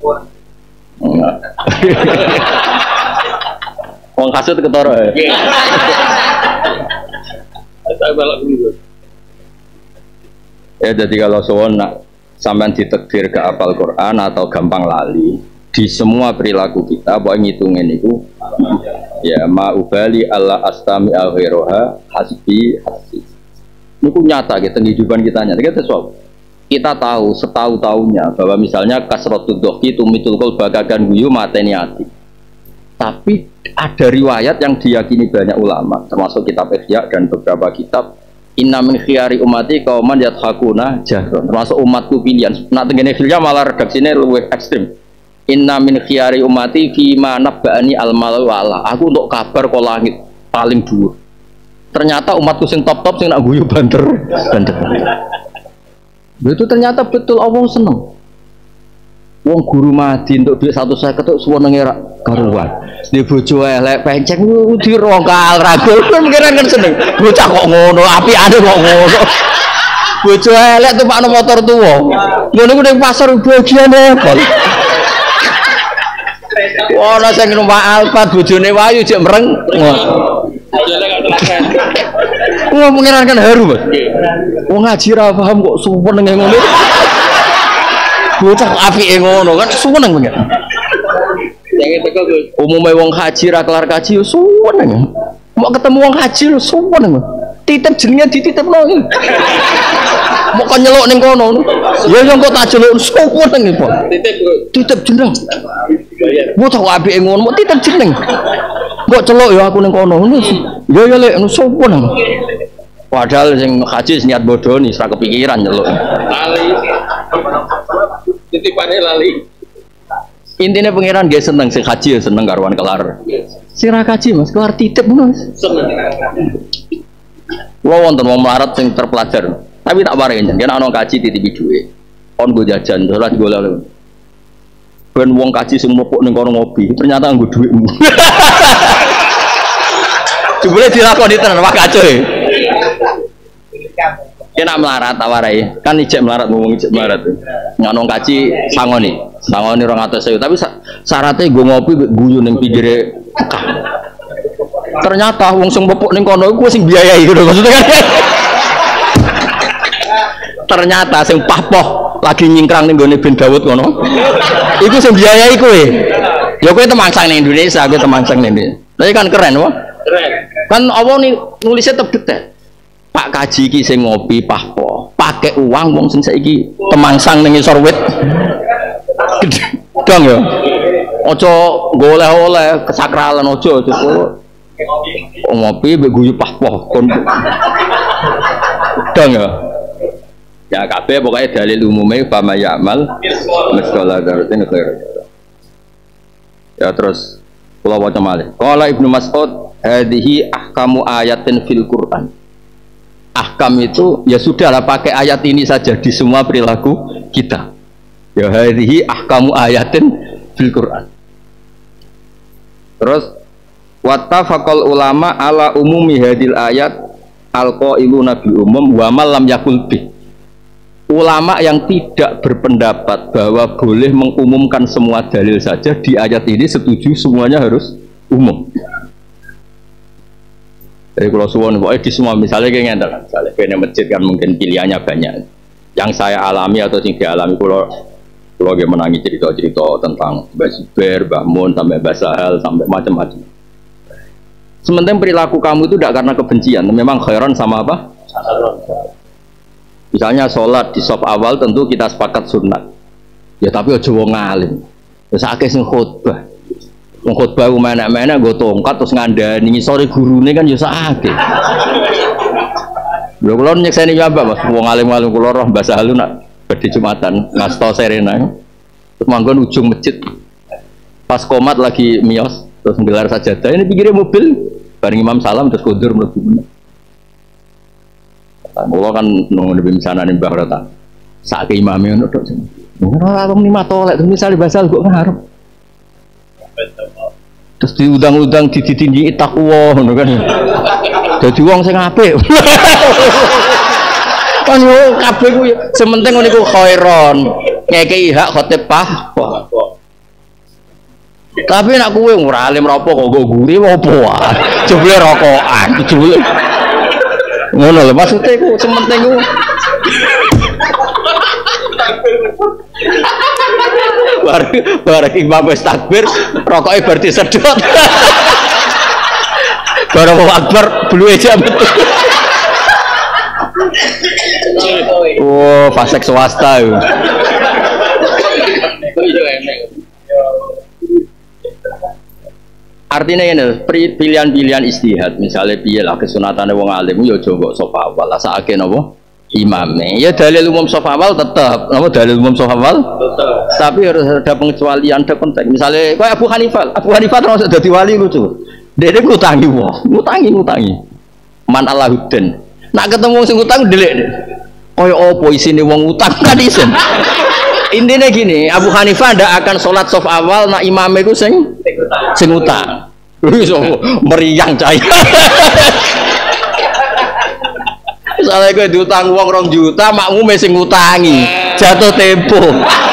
A: wong kasut ketara ya jadi kalau soal nak sampean ditakdir ke apal Quran atau gampang lali di semua perilaku kita bahwa ngitungin itu ya ma'ubali Allah astami al-ghiroha hasbi hasbi ini pun nyata gitu kehidupan kita nyata kita sesuatu kita tahu setahu-tahunya bahwa misalnya kasrotud dohki tumitul kol bagagan guyu mateni hati tapi ada riwayat yang diyakini banyak ulama termasuk kitab Ihya dan beberapa kitab inna min khiyari umati kauman yathakuna jahron termasuk umatku pilihan nak tengene Ihya malah redaksinya lebih ekstrim. Inna min khiyari umati fima nabba'ani al-mal wa'ala. Aku untuk kabar kok langit paling dhuwur. Ternyata umatku sing top-top sing nak guyu banter, banter. Itu ternyata betul Allah seneng. Wong guru mati untuk duit satu saya ketuk suwenenge ra karuan. Di bojo elek penceng di rongkal ragul pikiran kan seneng. Bocah kok ngono, apikane kok ngono. Bojo elek tumpakno motor tuwa. Ngono ku ning pasar bagiane kok. Wah, sing numpak Alphard bojone wayu jek mereng. Wah, pengiran kan haru, Mas. Wong ngaji ra paham kok suweneng ngono. Bocah apike ngono kan suweneng pengen. Umume wong haji ra kelar kaji yo suweneng. Mau ketemu wong haji yo suweneng. titip jenenge dititipno. Mau kon nyeluk ning kono. Ya yo kok tak jeluk sopo nang iki, Pak. Titip titip jeneng. Mau tak apike ngono, mau titip jeneng. Mbok celuk ya aku ning kono. Yo yo lek sopo nang. Padahal sing haji niat bodoni ora kepikiran nyeluk. Lali. Titipane lali. Intinya pangeran dia seneng sing haji seneng karuan kelar. Sing ra haji Mas kelar titip ngono. Seneng. Kulo wonten wong melarat sing terpelajar. Tapi tak paring jeneng ana kaji titipi dhuwit. Kon go jajan salat golek. Ben wong kaji sing mlepuk ning kono ngopi, ternyata nggo dhuwitmu. Jebule dilakoni tenan wah kacau. Kena melarat tawarai, kan ijek melarat ngomong ijek melarat. Ngono kaji sangoni, sangoni rong atus sewu. Tapi syaratnya gue ngopi guyu ning pinggire Mekah. Ternyata wong sing pepuk ning kono iku sing biayai ngono maksudnya kan. Ternyata sing pahpoh lagi nyingkrang ning gone Ben Dawud ngono. Iku sing biayai kowe. Ya kowe temangsang ning Indonesia, kowe temangsang ning Indonesia. Tapi kan keren wae. Keren. Kan apa nih nulisnya tebet. Pak kaji iki sing ngopi pahpo, pakai uang wong sing saiki temangsang ning isor wit. Dong ya. Aja goleh-oleh kesakralan aja aja. Ngopi mbek guyu pahpo kon. Dong ya. Ya kabeh pokoke dalil umume fama ya'mal misqala dzarratin khairan. Ya terus kula waca malih. Qala Ibnu Mas'ud hadhihi ahkamu ayatin fil Qur'an. Ahkam itu ya sudahlah pakai ayat ini saja di semua perilaku kita. Ya hadhihi ahkamu ayatin fil Qur'an. Terus wattafaqal ulama ala umumi hadil ayat alqailuna bil umum wa man lam yakul bi. Ulama yang tidak berpendapat bahwa boleh mengumumkan semua dalil saja di ayat ini setuju semuanya harus umum. Jadi kalau suwon, pokoknya di semua misalnya kayak ngenter, misalnya kayak masjid kan mungkin pilihannya banyak. Yang saya alami atau yang dialami kalau kalau dia menangi cerita-cerita tentang Mbak Zubair, Mbak Mun, sampai Mbak Sahal, sampai macam-macam. Sementara perilaku kamu itu tidak karena kebencian, memang khairan sama apa? Misalnya sholat di saf awal tentu kita sepakat sunat. Ya tapi aja wong alim. Terus akeh sing khutbah. Wong khutbah ku menek-menek nggo tongkat terus ngandani sore gurune kan ya sakake. Lho kula nyekseni nyapa Mas, wong alim-alim kula roh Mbah Sahalu nak badhe Jumatan, ngasta Serena. Terus manggon ujung masjid. Pas komat lagi miyos, terus nggelar sajadah, ini pinggirnya mobil, bareng imam salam terus kundur mlebu meneh. Kula kan nang ndek misanane Mbah Rata. Sak imame ngono tok. Ora wong lima tolek terus misale basal kok ngarep. Terus diundang-undang diditinji takwa ngono kan. Dadi wong sing apik. Kan yo kabeh ku sementing ngene ku khairon. Ngekeki hak khotib pah. Tapi nek kowe ora alim rapo kok nggo guri opo wae. Jebule rokokan, jebule. Ngono lho maksudnya ku sementing ku. Bareng bareng imam wis takbir, rokoke bar disedot. Bareng Allahu Akbar bluwe jam betul. Oh, fasek swasta yo. Artinya ini pilihan-pilihan istihad, misalnya piye lah kesunatane wong alim yo aja mbok sop awal, asake napa imame. Ya dalil umum sop awal tetap, napa dalil umum sop awal? Tetap. Tapi harus ada pengecualian, ada konteks. Misalnya kayak Abu Hanifah, Abu Hanifah terus dadi wali lucu. Dene ngutangi wong, ngutangi ngutangi. Man Allahuddin. Nak ketemu sing utang delik. Kaya apa isine wong utang kan isin. Intinya gini, Abu Hanifah ndak akan sholat sof awal nak imam itu sing sing utang. Meriang cahaya. Misalnya gue diutang uang rong juta, makmume sing ngutangi, jatuh tempo.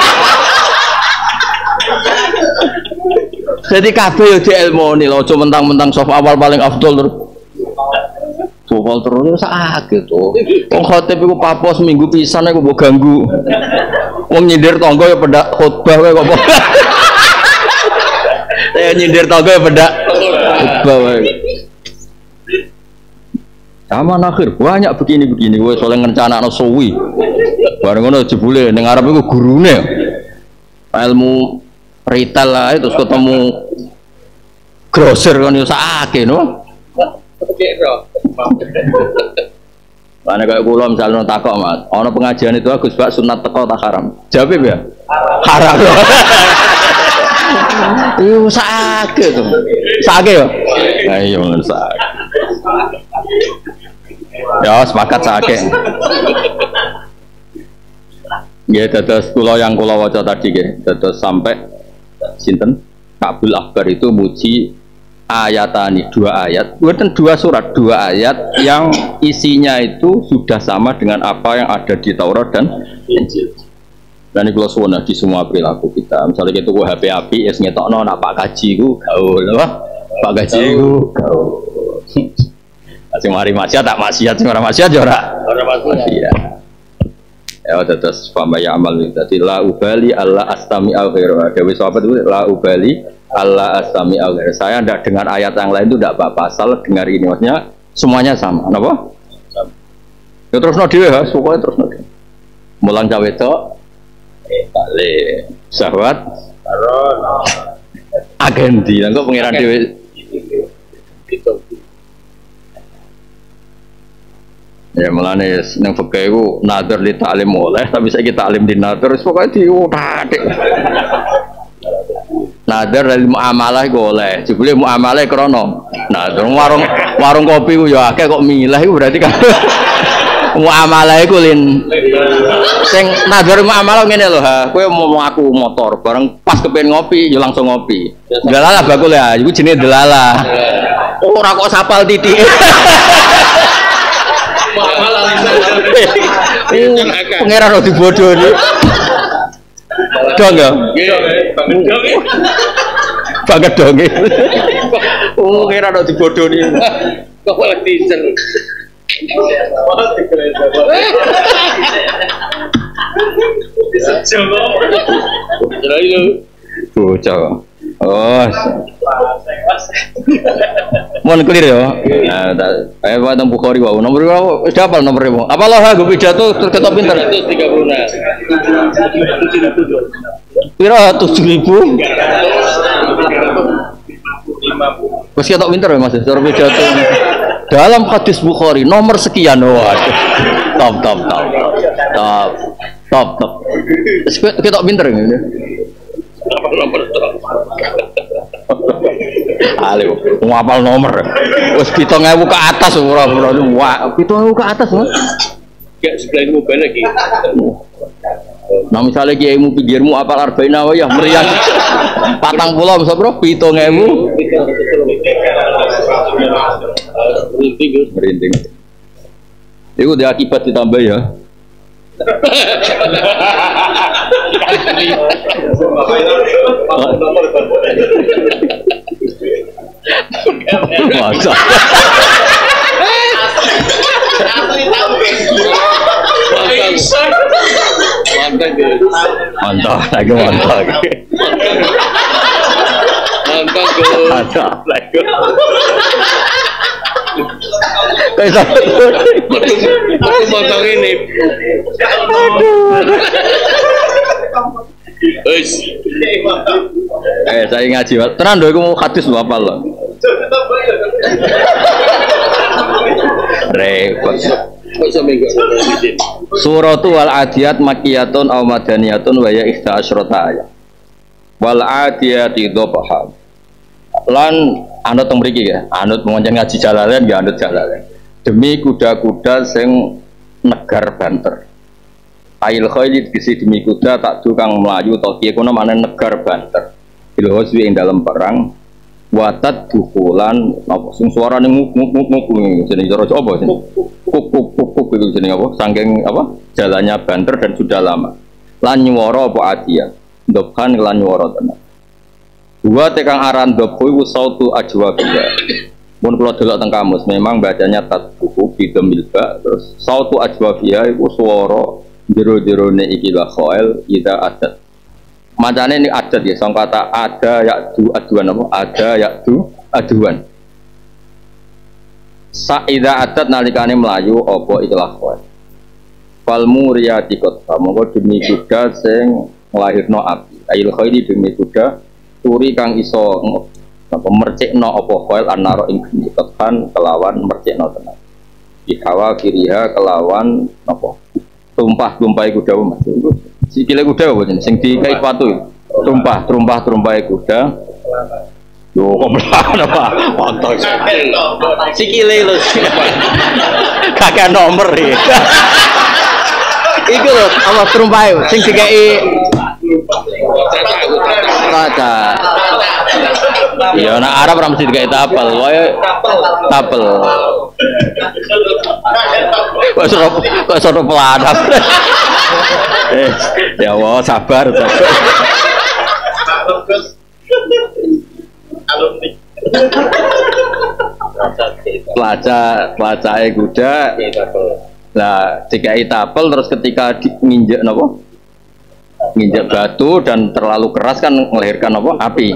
A: Jadi kabeh yo dielmoni lho, aja mentang-mentang sof awal paling afdol terus. Soal terus sakit tuh. Wong khotib iku papos minggu pisan iku mbok ganggu. Wong nyindir tangga ya pedak khotbah wae kok. Saya nyindir tangga ya pedak khotbah wae. Zaman akhir banyak begini-begini, wes oleh ngerencana no suwi. Bareng ngono jebule ning arep iku gurune. Ilmu retail lah terus ketemu grosir kan yo sakake no. Mana kayak kula misalnya takok Mas, ana pengajian itu Gus Bak sunat teko tak haram. Jawab ya? Haram. Iyo sakake to. Sakake yo. Lah iya men sakake. Ya sepakat sakake. Ya dados kula yang kula waca tadi nggih, dados sampai sinten Kabul Akbar itu muji ayatani dua ayat, bukan dua surat, dua ayat yang isinya itu sudah sama dengan apa yang ada di Taurat dan Injil. Dan ini kalau suwana di semua perilaku kita, misalnya kita ku H P api, ya ngetokno nak Pak Kaji ku gaul, apa? Pak Kaji ku gaul. Sing mari maksiat tak maksiat, sing ora maksiat ya ora. Ora maksiat. Ya terus famaya amal jadi la ubali Allah astami al ghairu. Dewi sahabat itu la ubali Allah astami al ghairu. Saya tidak dengar ayat yang lain itu tidak apa-apa, asal dengar ini maksudnya semuanya sama. Kenapa? Ya terus no dhewe ha, pokoknya terus no dhewe. Mulang cawe itu balik sahabat agendi, engko pengiran dhewe. Ya mulane nang fikih iku nazar li ta'lim oleh tapi saiki ta'lim di nazar wis pokoke diutak. Nazar dari muamalah iku oleh, jebule muamalah krana nazar warung warung kopi ku ya akeh kok milah iku berarti kan muamalah iku lin sing nazar muamalah ngene lho ha, kowe mau aku motor bareng pas kepen ngopi yo langsung ngopi. Delalah bakul ya, iku jenenge delalah. Ora kok sapal titik. Pengeran udah dibodoh nih. Dong ya? Banget dong ya. Oh, pengeran udah dibodoh nih. Kok malah diesel. Bocah. Oh, mohon clear ya. Nah, saya buat nomor Bukhari wow. Nomor berapa? Sudah apa nomor berapa? Apa loh? Gue pidato terketok pintar. Tiga puluh enam. Pira tujuh ribu. Terus ketok pintar ya mas. Cara pidato dalam hadis Bukhari nomor sekian. Waduh, top top top top top top. Terus ketok pintar ya. Nomor Alim, ngapal nomor. Wes pitung ewu ke atas ora ora wah, pitung ewu ke atas, Mas. Gak sebelah mobil lagi. Nah misalnya kiaimu pinggirmu apal arba'in nawawiyah meriang patang pulau bisa bro, pitung ewu. Merinding. Itu dia akibat ditambah ya. Masa mantap lagi mantap mantap lagi kayak sampai aku potong ini eh saya ngaji tenan doh aku mau hadis lu apa lo repot suratu wal adiyat makiyatun aw madaniyatun wa ya ihda asyrata ayat wal adiyati dhabha lan anut teng mriki ya anut mengoncen ngaji jalalain ya anut jalalain demi kuda-kuda sing negar banter ail khailit kisi demi kuda tak tukang melayu atau kiye kono mana negar banter bil hoswi ing dalam perang watat dukulan apa sing suarane nguk nguk nguk nguk jenenge cara apa sih kuk kuk kuk kuk itu jenenge apa saking apa jalannya banter dan sudah lama lan nyuwara apa adia ndobkan lan nyuwara tenan dua tekang aran dob kuwi sautu ajwabia mun kula delok teng kamus memang bacanya tatbuku bidamil ba terus sautu ajwabia iku swara jero-jerone iki la khail ida adat macane ini adat ya sang kata ada yakdu aduan apa ada yakdu aduan Sa'idha adat nalikane melayu apa ikilah khawail. Fal muriyati qatfa mongko demi kuda sing nglahirno api. Ail khairi demi kuda turi kang iso apa mercikno apa khawail annaro ing geni qatfan kelawan mercikno tenan. Dihawa kiriha kelawan apa tumpah-tumpahe kuda Mas. Sikile kuda apa jenenge sing dikai sepatu. Tumpah, tumpah tumpahe kuda. Yo kok belan apa? Mantap. Sikile lho. Kakek nomor iki. Iku lho, apa trumpae sing dikai kaca. Ya nek Arab ora mesti dikai tapel, wae tapel. Kok soro kok soro peladap. Eh, ya Allah sabar, sabar. Alumni. Pelaca, pelacae kuda. Nah, dikai tapel terus ketika nginjek napa? Nginjek batu dan terlalu keras kan melahirkan apa? Api.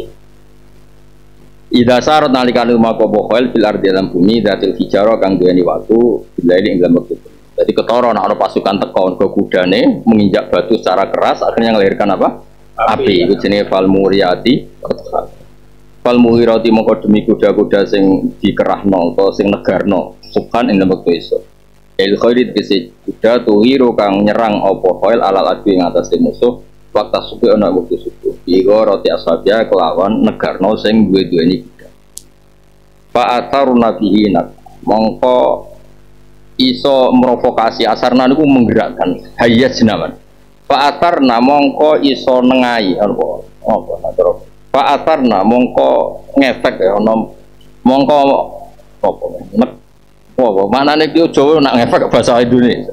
A: Idza sarat nalikan rumah kobohel fil ardi dalam bumi datil hijaro kang duweni watu bila ini ing dalam wektu. Jadi ketara nek ana pasukan teko ke kudane menginjak batu secara keras akhirnya melahirkan apa? Api. Iku jenenge fal muriyati. Fal muhirati mongko demi kuda-kuda sing dikerahno utawa sing negarno subhan ing dalam wektu esuk. El khairid kese kuda tuhiru kang nyerang apa khail alal adu ing atase musuh waktu subuh ana wektu subuh. Iku roti asabia kelawan negarno sing duwe-duweni kuda. Fa ataruna bihi nak mongko iso merovokasi asarna niku menggerakkan hayat jenaman. Fa atarna mongko iso nengai apa apa matur. Fa atarna mongko ngefek ya ana mongko apa nek oh, mana nih dia Jawa nak ngefek bahasa Indonesia.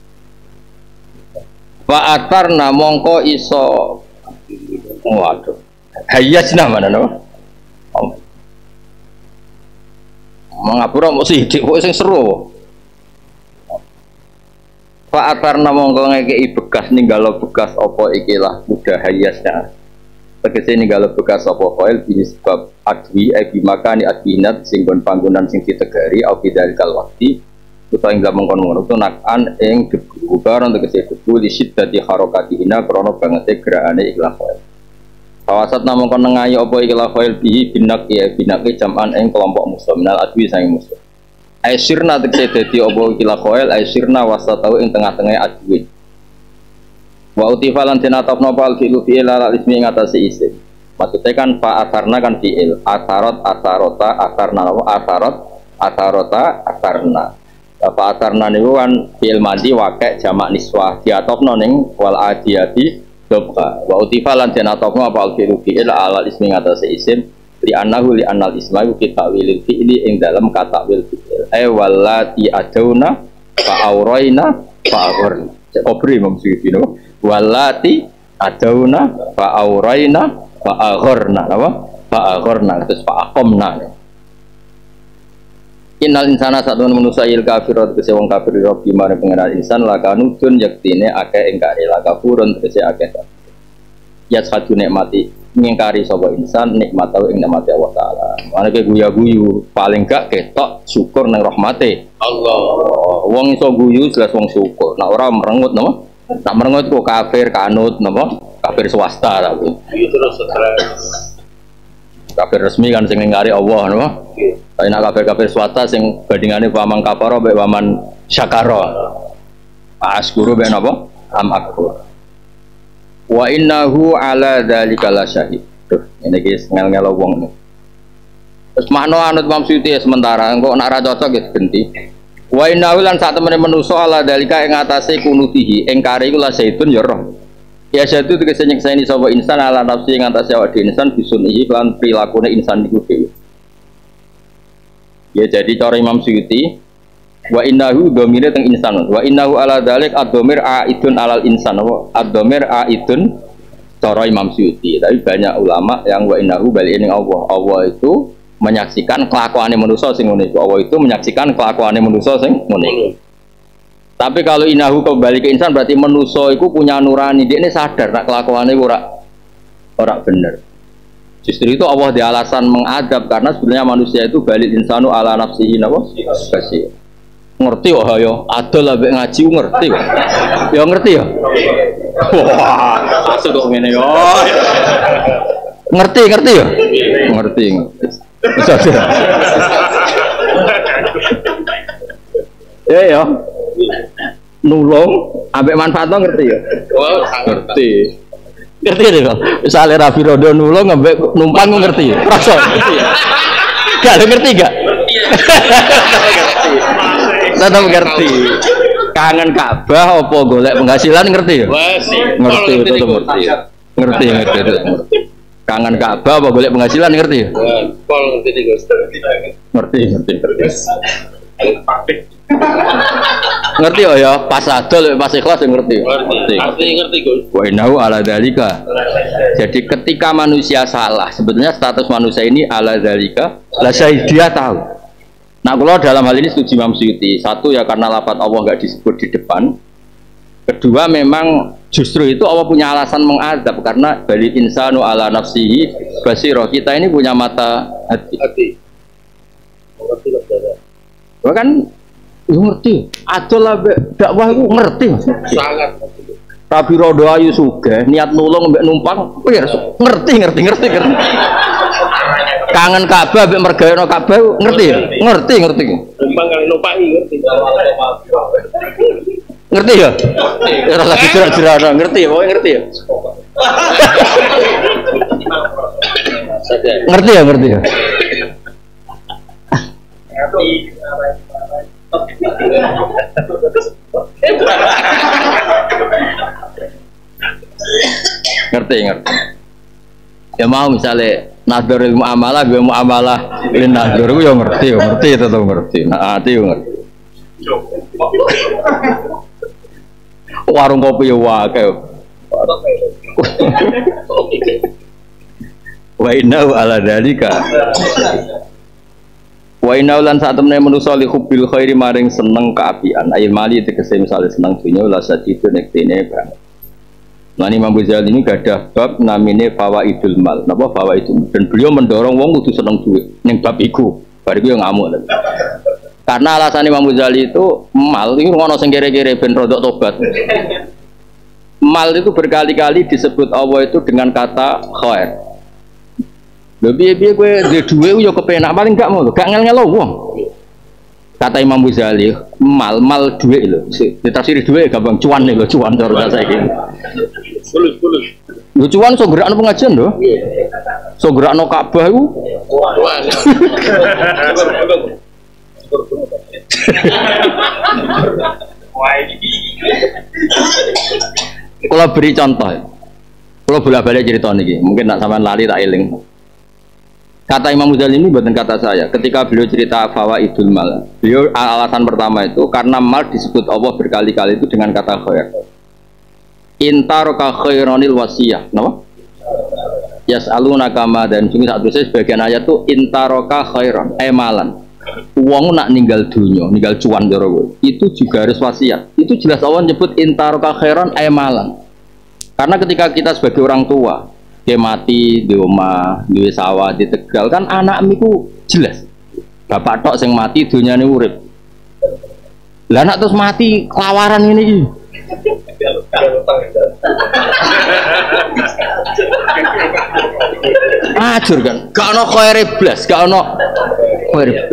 A: Pak Atar namongko iso, waduh, hayas nama mana no? Mengapura mesti hidup, kok sing seru. Pak Atar namongko ngekei bekas ninggalo bekas opo ikilah mudah hayasnya. Tegese ninggalo bekas opo koil bini sebab adwi egi makani adwinat singgon panggonan sing ditegari au bidalikal wakti utawa ing dalam mengkono-kono itu nakan ing debu barang tegese debu li syiddati harakatihina krana bangete gerakane ikhlas koil kawasat namung kon nengayi apa ikhlas koil bihi binak ya binake jaman ing kelompok musuh minal adwi sang musuh aisirna tegese dadi apa ikhlas koil aisirna wasatau ing tengah-tengah adwi wa utifalan tinatapno pal fi'lu fi'il ala ismi ngatasi isim. Maksudnya kan fa asarna kan fi'il, asarot asarota asarna apa asarot asarota asarna. Fa asarna niku kan fi'il madhi waqi' jamak niswah diatopno ning wal adiyati dobka. Wa utifalan tinatapno pal fi'lu fi'il ala ismi ngatasi isim li annahu li annal isma kita wilil fi'li ing dalam kata wil fi'il. Ay wallati aduna fa auraina fa aghurna. Obri maksud itu walati adauna fa auraina fa aghorna apa fa aghorna terus fa aqomna innal insana satun manusa il kafirat kese wong kafir rob gimana pengenalan insan lakanu dun yaktine akeh ingkari lakafurun kese akeh ya satu nikmati ngingkari sapa insan nikmat ing nikmate Allah taala manake guyu-guyu paling gak ketok syukur nang rahmate Allah wong iso guyu jelas wong syukur nek ora merengut napa tak merengut kok kafir kanut napa kafir swasta tapi terus kafir resmi kan sing ngingkari Allah napa tapi nek kafir kafir swasta sing bandingane paman kafaro mek paman syakara asguru mek napa am akbar wa innahu ala dzalika lasyahid tuh ini guys ngel-ngel wong nih terus makna anut Imam Suyuti sementara engko nek ora cocok ya genti. Wa inna lan sak temene manusa ala dalika ing atase kunutihi engkare iku la zaitun ya roh. Ya jatuh tegese nyekseni sapa insan ala nafsi ing atase awak dhewe insan bisunihi lan prilakune insan iku dhewe. Ya jadi cara Imam Suyuti wa innahu dhamire teng insan wa innahu ala dalik ad-dhamir aidun alal insan wa ad-dhamir aidun cara Imam Suyuti. Tapi banyak ulama yang wa innahu bali ning Allah. Allah itu menyaksikan kelakuannya manusia sing ngono iku. Allah itu menyaksikan kelakuannya manusia sing ngono iku. Tapi kalau inahu kembali ke insan berarti manusia itu punya nurani. Dia ini sadar nak kelakuannya ora ora bener. Justru itu Allah di alasan mengadab karena sebenarnya manusia itu balik insanu ala nafsihi napa? Kasih. Ngerti kok ya? Adol ambek ngaji ngerti kok. Ya ngerti ya? Wah, asal kok ngene yo. Ngerti, ngerti ya? Ngerti. Bisa ya. Ya ya. Nulung ambek manfaatnya ngerti ya? Oh, ngerti. Ngerti deh kok. Misalnya Rafi Rodo nulung ambek numpang ngerti ya? Rasa ngerti ya? Gak ngerti gak? Tetap ngerti. Kangen Ka'bah apa golek penghasilan ngerti ya? Ngerti itu ngerti. Ngerti ngerti itu. Kangen Ka'bah apa golek penghasilan ngerti ya? Ngerti ngerti ngerti. Ngerti oh ya, pas adol pas ikhlas ngerti. Ngerti. Artinya ngerti Gus. Wa innahu ala dzalika. Jadi ketika manusia salah, sebetulnya status manusia ini ala dzalika, lah saya dia tahu. Nah, kalau dalam hal ini setuju Imam Suyuti. Satu ya karena lafaz Allah enggak disebut di depan. Kedua memang justru itu Allah punya alasan mengadab karena bali insanu ala nafsihi basirah. Kita ini punya mata hati. Hati. Mengerti lah saudara. Bahkan ngerti. Adol lah dakwah itu ngerti. Sangat. Rabi Rodo ayu sugih, niat nulung mbek numpang, oh ya ngerti ngerti ngerti ngerti. Kangen Ka'bah mbek mergayono Ka'bah ngerti ya? Ngerti ngerti. Numpang kali numpangi ngerti. Ngerti ya? Ngerti. Ora lagi jerak-jerak ngerti ya, pokoke ngerti ya. Ngerti ya, ngerti ya. Ngerti ngerti ya mau misalnya nador ilmu amalah gue mau amalah ini nador gue yang ngerti ya ngerti tetap ngerti nah hati ya ngerti warung kopi ya wakai wa inna ala dalika wa inna lan saat temene manusa li hubbil khairi maring seneng keapian ayil mali tegese misale seneng dunya la sadidu nektene banget. Mani Imam Ghazali ini gadah bab namine fawaidul mal. Napa fawaidul? Dan beliau mendorong wong kudu seneng duit ning bab iku. Bariku yo ngamuk. Karena alasan Imam Ghazali itu mal itu ngono sing kere-kere ben rodok tobat. Mal itu berkali-kali disebut Allah itu dengan kata khair. Lho piye-piye kowe duwe dhuwit yo kepenak paling gak mau gak ngel-ngelo wong. Kata Imam Ghazali, mal mal duit lho. Ditafsiri duit gampang cuan nih lho, cuan cara saiki. Bulus bulus. Lho cuan so gerakno pengajian lho. So gerakno Ka'bah iku. Cuan. Kalau beri contoh, kalau bolak-balik cerita niki, mungkin nak sampean lali tak eling. Kata Imam Ghazali ini bukan kata saya. Ketika beliau cerita fawaidul mal, beliau alasan pertama itu karena mal disebut Allah berkali-kali itu dengan kata khair. Intaroka khaironil wasiyah, kenapa? Yas'alunaka ma dan sini satu saya sebagian ayat itu intaroka khairon, emalan. Uang nak ninggal dunia, ninggal cuan jorowo, itu juga harus wasiat. Itu jelas Allah nyebut intaroka khairon, emalan. Karena ketika kita sebagai orang tua, dia mati di rumah, di sawah, di Tegal kan anak miku jelas. Bapak tok sing mati dunyane urip. Lah anak terus mati kelawaran ini. Ajur kan, gak ono khaire blas, gak ono khaire.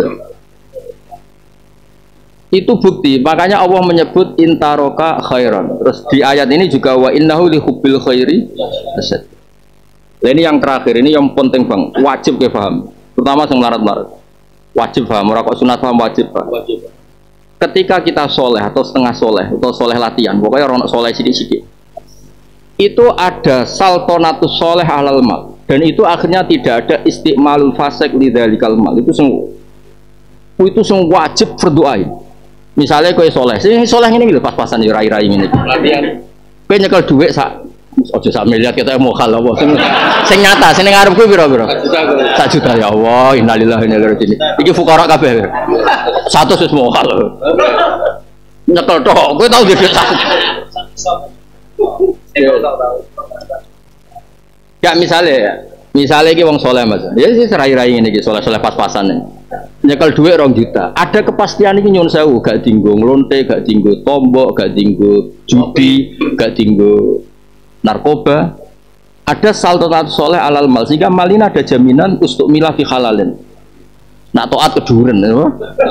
A: Itu bukti, makanya Allah menyebut intaroka khairan. Terus di ayat ini juga wa innahu li hubbil khairi asad. Nah, ini yang terakhir, ini yang penting bang, wajib ke paham, terutama yang melarat-melarat, wajib paham, orang kok sunat paham wajib paham. Wajib. Ketika kita soleh atau setengah soleh atau soleh latihan, pokoknya orang soleh sidik-sidik, itu ada saltonatus soleh alal mal, dan itu akhirnya tidak ada istiqmalul fasek lidzalikal mal, itu semua, itu semua wajib berdoain. Misalnya kue soleh, sini soleh ini gitu pas-pasan ya rai-rai ini, latihan, kue nyekel duit sak. Ojo sak miliar kita mau kalah apa sing sing nyata sing ngarepku piro-piro sak juta ya Allah innalillahi wa inna ilaihi raji'un iki fuqara kabeh satu wis mau kalah nyekel tok kowe tau duit satu ya misalnya Misalnya iki wong soleh mas, ya sih serai-rai ini iki soleh-soleh pas-pasan nih. Nyekel duit rong juta, ada kepastian ini nyun sewu, gak tinggu ngelonte, gak tinggu tombok, gak tinggu judi, gak tinggu narkoba. Ada saltonat soleh alal mal, sehingga mal ini ada jaminan untuk milah fi halalin. Nak toat keduren, ya?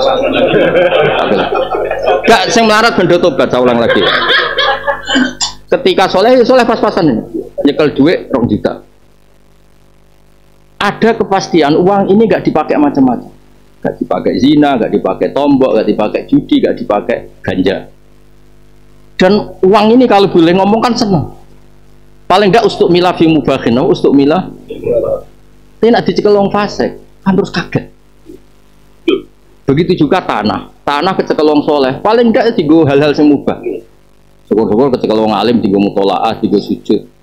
A: Gak sing melarat bendo tobat, saya ulang lagi. Ketika soleh, soleh pas-pasan ini, nyekel duit rong juta. Ada kepastian uang ini gak dipakai macam-macam, gak dipakai zina, gak dipakai tombok, gak dipakai judi, gak dipakai ganja. Dan uang ini kalau boleh ngomong kan senang. Paling gak ustuk milah fi mubahin, ustuk milah. Tapi nak dicekel wong fasik, kan terus kaget. Begitu juga tanah, tanah kecekel wong soleh, paling gak digo hal-hal yang mubah. Syukur-syukur kecekel wong alim, digo mutolaah, digo sujud.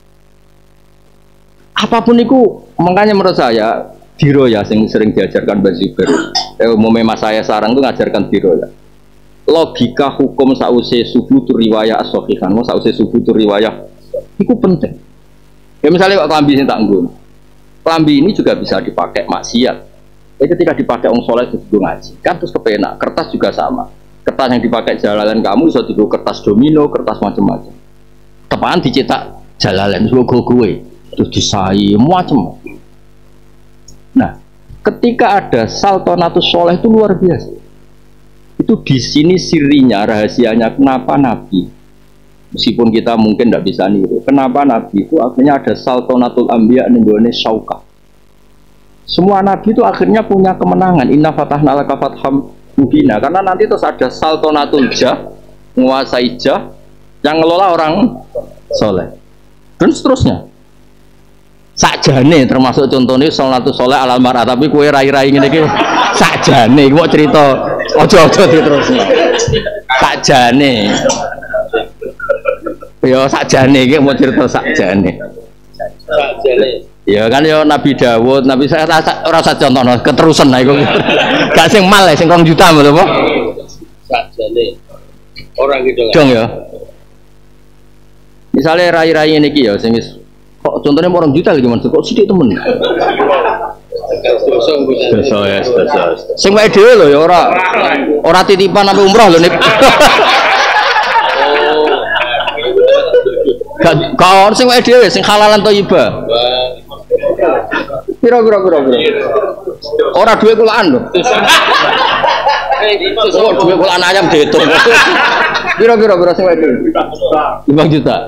A: Apapun itu, makanya menurut saya diroya yang sering diajarkan Mbak Zubair. Eh, umumnya mas saya sarang itu ngajarkan diroya. Logika hukum sause subutur riwayah as-sohihan, mau sause subutur riwayah itu penting. Ya misalnya kok kelambi ini tak nggun, kelambi ini juga bisa dipakai maksiat. Ya ketika dipakai orang soleh itu juga ngaji, kan terus kepenak. Kertas juga sama. Kertas yang dipakai jalalan kamu bisa digo kertas domino, kertas macam-macam. Tepan dicetak jalalan logo gue. Terus disai macam. Nah, ketika ada saltonatus soleh itu luar biasa. Itu di sini sirinya, rahasianya kenapa Nabi, meskipun kita mungkin tidak bisa niru, kenapa Nabi itu akhirnya ada saltonatul ambiya ninggone syauka. Semua Nabi itu akhirnya punya kemenangan. Inna fatahna laka fatham mubina. Karena nanti terus ada saltonatul jah, menguasai jah, yang ngelola orang soleh. Dan seterusnya. Sakjane termasuk contohnya salatu soleh alal mar'ah, tapi kue rai-rai ngene iki sakjane mau cerita ojo-ojo diterusno. Sakjane. Ya sakjane iki mau cerita sakjane. Sakjane. Ya kan ya Nabi Dawud, Nabi saya ora usah contohno keterusan lah iku. Gak sing mal sing rong juta lho apa? Sakjane. Orang gitu kan. Dong ya. Misalnya rai-rai ngene iki ya sing kok contohnya orang juta lagi mas, kok sidik temen? Dosa ya, dosa. Sing wae dhewe lho ya ora, ora titipan sampai umroh lho nih. Gak, gak sing wae dhewe, sing halalan thayyibah. Piro piro piro piro. Ora duwe kulaan lho. Oh, duwe kulaan ayam dihitung. Piro piro piro sing wae dhewe. lima juta.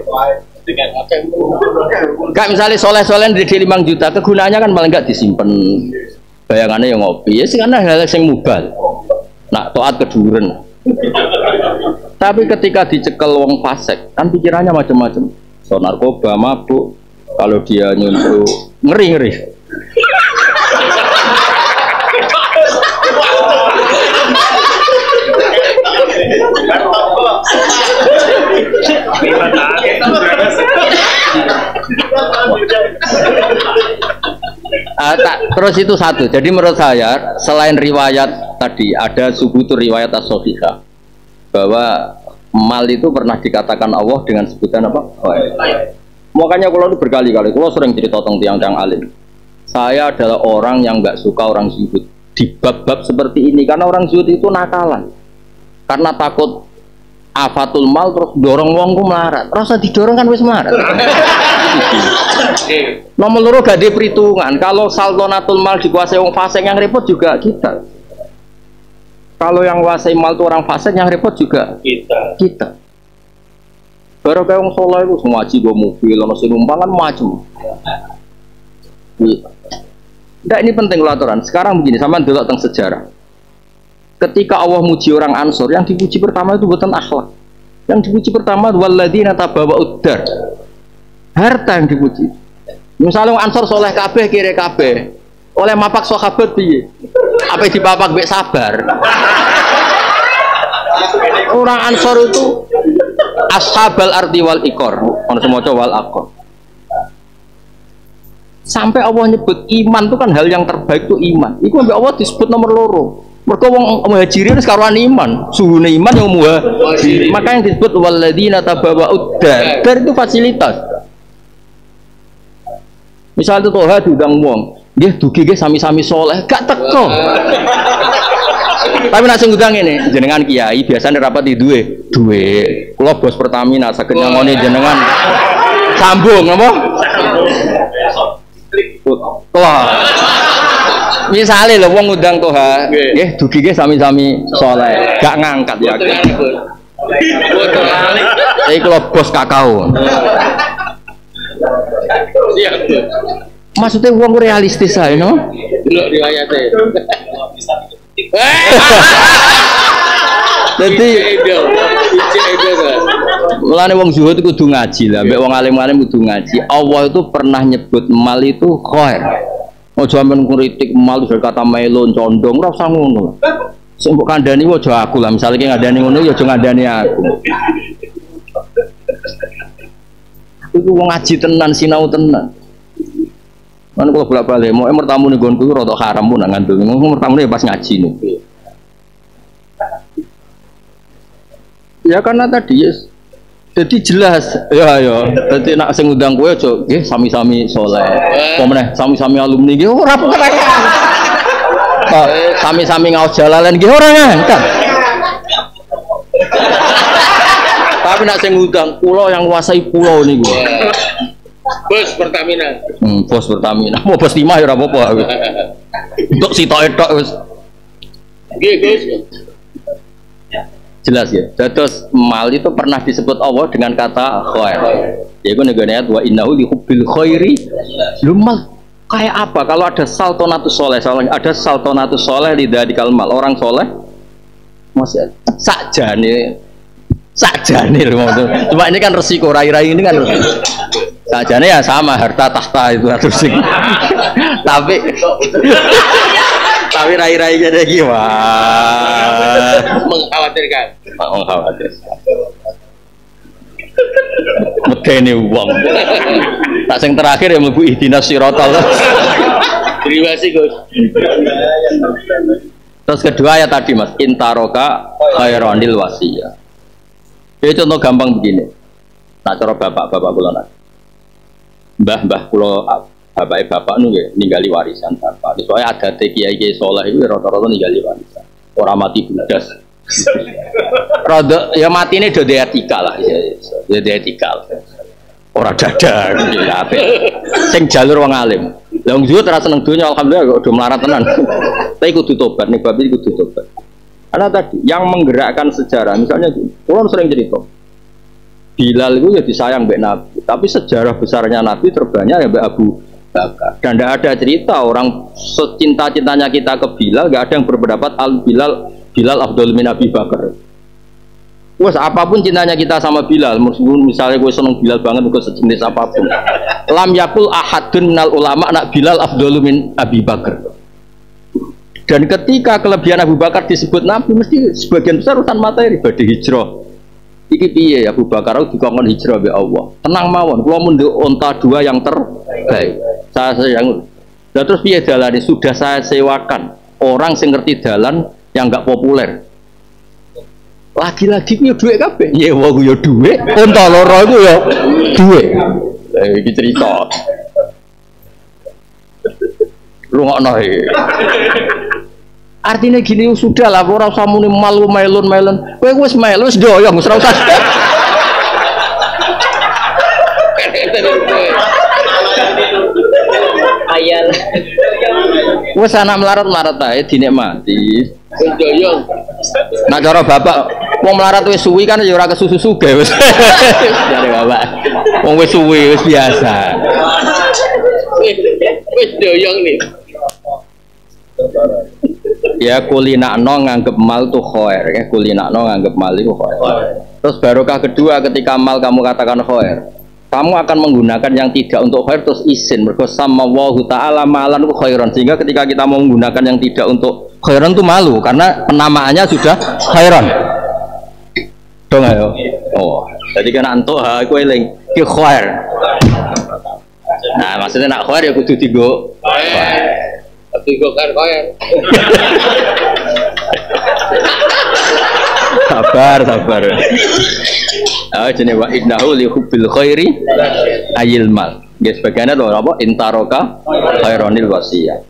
A: Gak misalnya soleh-soleh di lima juta, kegunaannya kan paling gak disimpan. Bayangannya yang ngopi, ya sih karena hal yang mubal. Nak toat keduren. Tapi ketika dicekel wong fasik, kan pikirannya macam-macam. So narkoba, mabuk, kalau dia nyuntuh ngeri-ngeri. Uh, tak, terus itu satu. Jadi menurut saya selain riwayat tadi ada subutur riwayat as-sohihah bahwa mal itu pernah dikatakan Allah dengan sebutan apa? Oh, ya. Makanya kalau itu berkali-kali, kalau sering cerita tentang tiang-tiang alim. Saya adalah orang yang nggak suka orang zuhud di bab-bab seperti ini karena orang zuhud itu nakalan. Karena takut afatul mal terus dorong wongku melarat. Rasa didorong kan wis melarat. Nomor loro gak ada perhitungan. Kalau saltonatul mal dikuasai orang fasik yang repot juga kita. Kalau yang kuasai mal itu orang fasik yang repot juga kita. Kita. Baru kayak orang soleh itu semua ngaji gue mobil, ono sing numpang kan macam. Nggak, ini penting aturan. Sekarang begini, sama dulu tentang sejarah. Ketika Allah muji orang Ansor, yang dipuji pertama itu bukan akhlak. Yang dipuji pertama walladzina tabawwa'ud dar. Harta yang dipuji. Misalnya orang Ansor soleh kabeh kiri kabeh. Oleh mapak sahabat piye? Apa dipapak mbek sabar? Orang Ansor itu ashabal ardi wal ikor. Ono semoco wal akor. Sampai Allah nyebut iman itu kan hal yang terbaik itu iman. Iku mbek Allah disebut nomor loro. Mereka wong muhajirin sekaruan iman, suhune iman yang muhajirin. Maka yang disebut walladzina tabawwa'ud dar. Dar itu fasilitas. Misal itu toha diundang wong, dia dugi ge sami-sami soleh, gak teko. Tapi nak sing ngundang ini jenengan kiai biasanya rapat di duwe, duwe. Kalau bos Pertamina saged nyangoni jenengan sambung apa? Wah. Misalnya lho wong ngundang toha, nggih dugi ge sami-sami soleh, gak ngangkat ya. Tapi kalau bos kakao. Maksudnya uang realistis aja, no? Delok riwayate. Jadi, mulane wong zuhud itu kudu ngaji lah, mbek wong alim-alim kudu ngaji. Allah itu pernah nyebut mal itu khair. Ojo sampean ngritik mal dari kata melon condong, ora usah ngono. Sing mbok kandhani ojo aku lah, misale ki ngandani ngono ya aja ngandani aku. Iku wong ngaji tenan, sinau tenan. Kan kalau bolak-balik mau emor tamu nih gonku rotok haram pun ngandung. Emor tamu nih pas ngaji nih. Ya karena tadi yes. Jadi jelas ya ya. Jadi nak sing ngundang kowe aja nggih sami-sami saleh. Apa meneh sami-sami alumni nggih ora keren. Kok sami-sami ngaos jalalan nggih ora ngangkat. Tapi nak sing ngundang pulau yang nguasai pulau niku. Bos Pertamina. Hmm, bos Pertamina. Mau bos timah ya ora apa-apa. Untuk sitok etok wis. Nggih, Gus. Jelas ya. Terus mal itu pernah disebut Allah dengan kata khair. Yaitu negara ayat wa innahu li hubbil khairi. Lumal kayak apa? Kalau ada saltonatus soleh, ada saltonatus soleh di dzikal mal, orang soleh masih sakjane sakjane loh. Cuma ini kan resiko rai-rai ini kan resiko. Sajane ya sama harta tahta itu harus sing. Tapi tapi rai-rai jadi gimana? Mengkhawatirkan. Mengkhawatirkan. Medeni uang. Tak sing terakhir yang mlebu ihdinas siratal. Riwasi Gus. Terus kedua ya tadi Mas, intaroka khairanil wasiyah. Ini contoh gampang begini. Nah cara bapak-bapak kula nak. Mbah-mbah kula bapak bapak nu nggih ninggali warisan bapak. Soalnya ada kiai-kiai saleh itu rata-rata ninggali warisan. Ora mati budas. Rada ya matine do etika lah ya. Ya etika. Ora dadak iki apik. Sing jalur wong alim. Lah wong zuhud ora seneng donya alhamdulillah kok do melarat tenan. Tapi kudu tobat nih bab iki kudu tobat. Karena tadi yang menggerakkan sejarah misalnya kula sering cerita. Bilal itu ya disayang Mbak Nabi, tapi sejarah besarnya Nabi terbanyak ya Mbak Abu Bakar. Dan tidak ada cerita orang secinta-cintanya kita ke Bilal, nggak ada yang berpendapat Al Bilal Bilal Abdul min Abi Bakar. Wes apapun cintanya kita sama Bilal, meskipun misalnya gue seneng Bilal banget, gue sejenis apapun. Lam yakul ahadun minal ulama nak Bilal Abdul min Abi Bakar. Dan ketika kelebihan Abu Bakar disebut Nabi, mesti sebagian besar urusan materi, badhe hijrah. Iki piye Abu Bakar dikongkon hijrah be Allah. Tenang mawon, kula mun onta dua yang terbaik. Saya sayang. Lah terus piye dalane sudah saya sewakan orang sing ngerti dalan yang enggak populer. Lagi-lagi ku yo dhuwit kabeh. Nyewa ku yo dhuwit, onta loro iku yo dhuwit. Lah iki cerita. Rungokno iki. Artinya gini sudah lah, ora usah muni malu melon melon. Kowe wis melu wis doyong wis ora usah. Ayal. Wis anak melarat-melarat ae dinikmati. Wis doyong. Nah cara bapak wong melarat wis suwi kan ya ora kesusu sugih wis. Jare bapak. Wong wis suwi wis biasa. Wis doyong nih. Ya kulinakno nganggep mal tuh khair ya, kulinakno nganggep mal itu khair. Terus barokah kedua ketika mal kamu katakan khair, kamu akan menggunakan yang tidak untuk khair terus izin mergo sama wallahu ta'ala malan ku khairan, sehingga ketika kita mau menggunakan yang tidak untuk khairan itu malu karena penamaannya sudah khairan dong ayo. Oh jadi kan antuk ha iku eling ki khair. Nah maksudnya nak khair ya kudu digo tapi kok kan khair. Sabar sabar. Ah jenenge wa innahu li hubbil khairi ayil mal. Nggih sebagiannya lho apa intaroka khaironil wasiyah.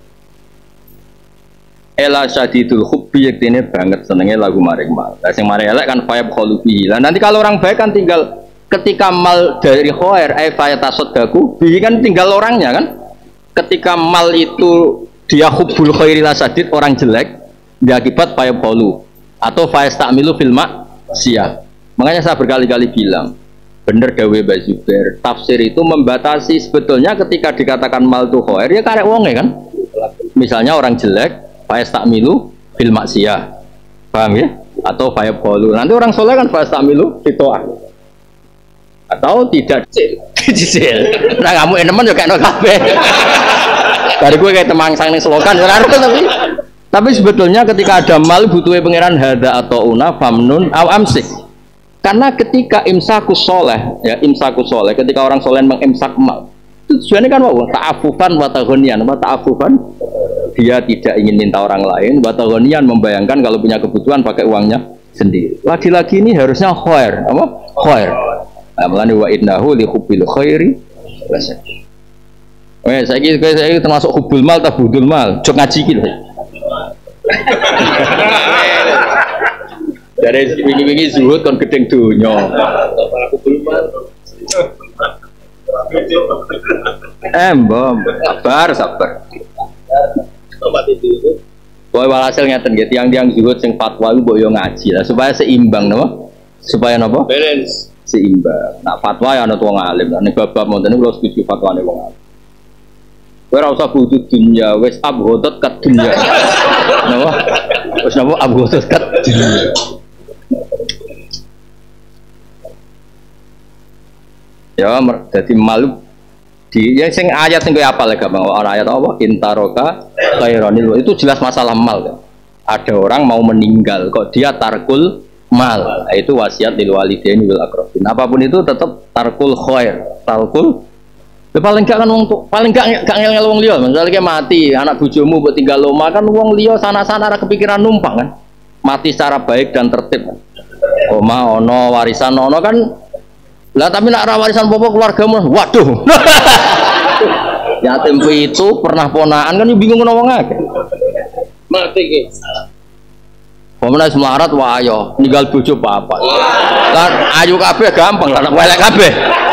A: Ela syadidul hubbi yektine banget senenge lagu maring mal. Lah sing maring elek kan fayab kholubi. Lah nanti kalau orang baik kan tinggal ketika mal dari khair ay fayatasoddaku bi kan tinggal orangnya kan. Ketika mal itu dia hubbul khairi la syadid orang jelek dia akibat fayab kholu atau fayastamilu fil maksiyah. Makanya saya berkali-kali bilang bener dawe Mbak Zubair, tafsir itu membatasi sebetulnya ketika dikatakan mal tu khair ya karek wonge kan. Misalnya orang jelek fayastamilu fil maksiyah. Paham ya? Atau fayabqalu. Nanti orang soleh kan fayastamilu fitoah. Atau tidak cicil. Nah kamu enemen juga kena kabeh. Dari gue kayak temangsang ning slogan tapi tapi sebetulnya ketika ada mal butuhnya pangeran hada atau una famnun aw amsik. Karena ketika imsakus soleh, ya imsakus soleh, ketika orang soleh mengimsak mal, itu tujuannya kan wow, ta'afufan wa taghniyan, wa ta'afufan dia tidak ingin minta orang lain, wa taghniyan membayangkan kalau punya kebutuhan pakai uangnya sendiri. Lagi-lagi ini harusnya khair, apa? Khair. Nah, melani wa innahu li hubbil khairi. Oh, saya ini saya termasuk hubbul mal atau budul mal, cok ngaji gitu. Dari wingi-wingi zuhud kon gedeng donya. Eh, mbom, sabar, sabar. Boy walhasil ngeten nggih tiang-tiang zuhud sing fatwa iku mbok yo ngaji lah supaya seimbang napa? Supaya napa? Balance, seimbang. Nah, fatwa ya ana wong alim. Nek bab-bab monten kula setuju fatwane wong alim. Kowe ora usah butuh dunya, wis abghotot kat dunya. Napa? Wis napa abghotot kat dunya. Ya, jadi malu di yang sing ayat sing kowe apal gak bang orang ayat apa intaroka khaironil itu jelas masalah mal ya. Ada orang mau meninggal kok dia tarkul mal itu wasiat lil walidaini wal aqrabin apapun itu tetap tarkul khair tarkul ya, paling gak kan wong paling gak gak ngel-ngel wong liya misalnya mati anak bojomu buat tinggal loma kan wong liya sana-sana ada kepikiran numpang kan mati secara baik dan tertib oma ono warisan ono kan. Lah tapi nak warisan popo keluargamu, waduh. Yatim itu pernah ponaan kan bingung kena wong akeh. Mati iki. Pemene semarat wae ayo ninggal bojo papat. Lah ayu kabeh gampang lah nak welek kabeh.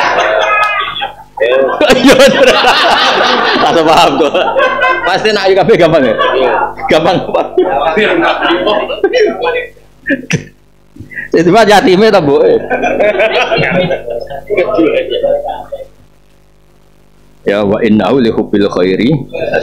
A: Iya. Rasa paham kok. Pasti nak ayu kabeh gampang ya? Gampang apa? Itu mah yatime ta, Bu? Ya wa innahu li hubbil khairi.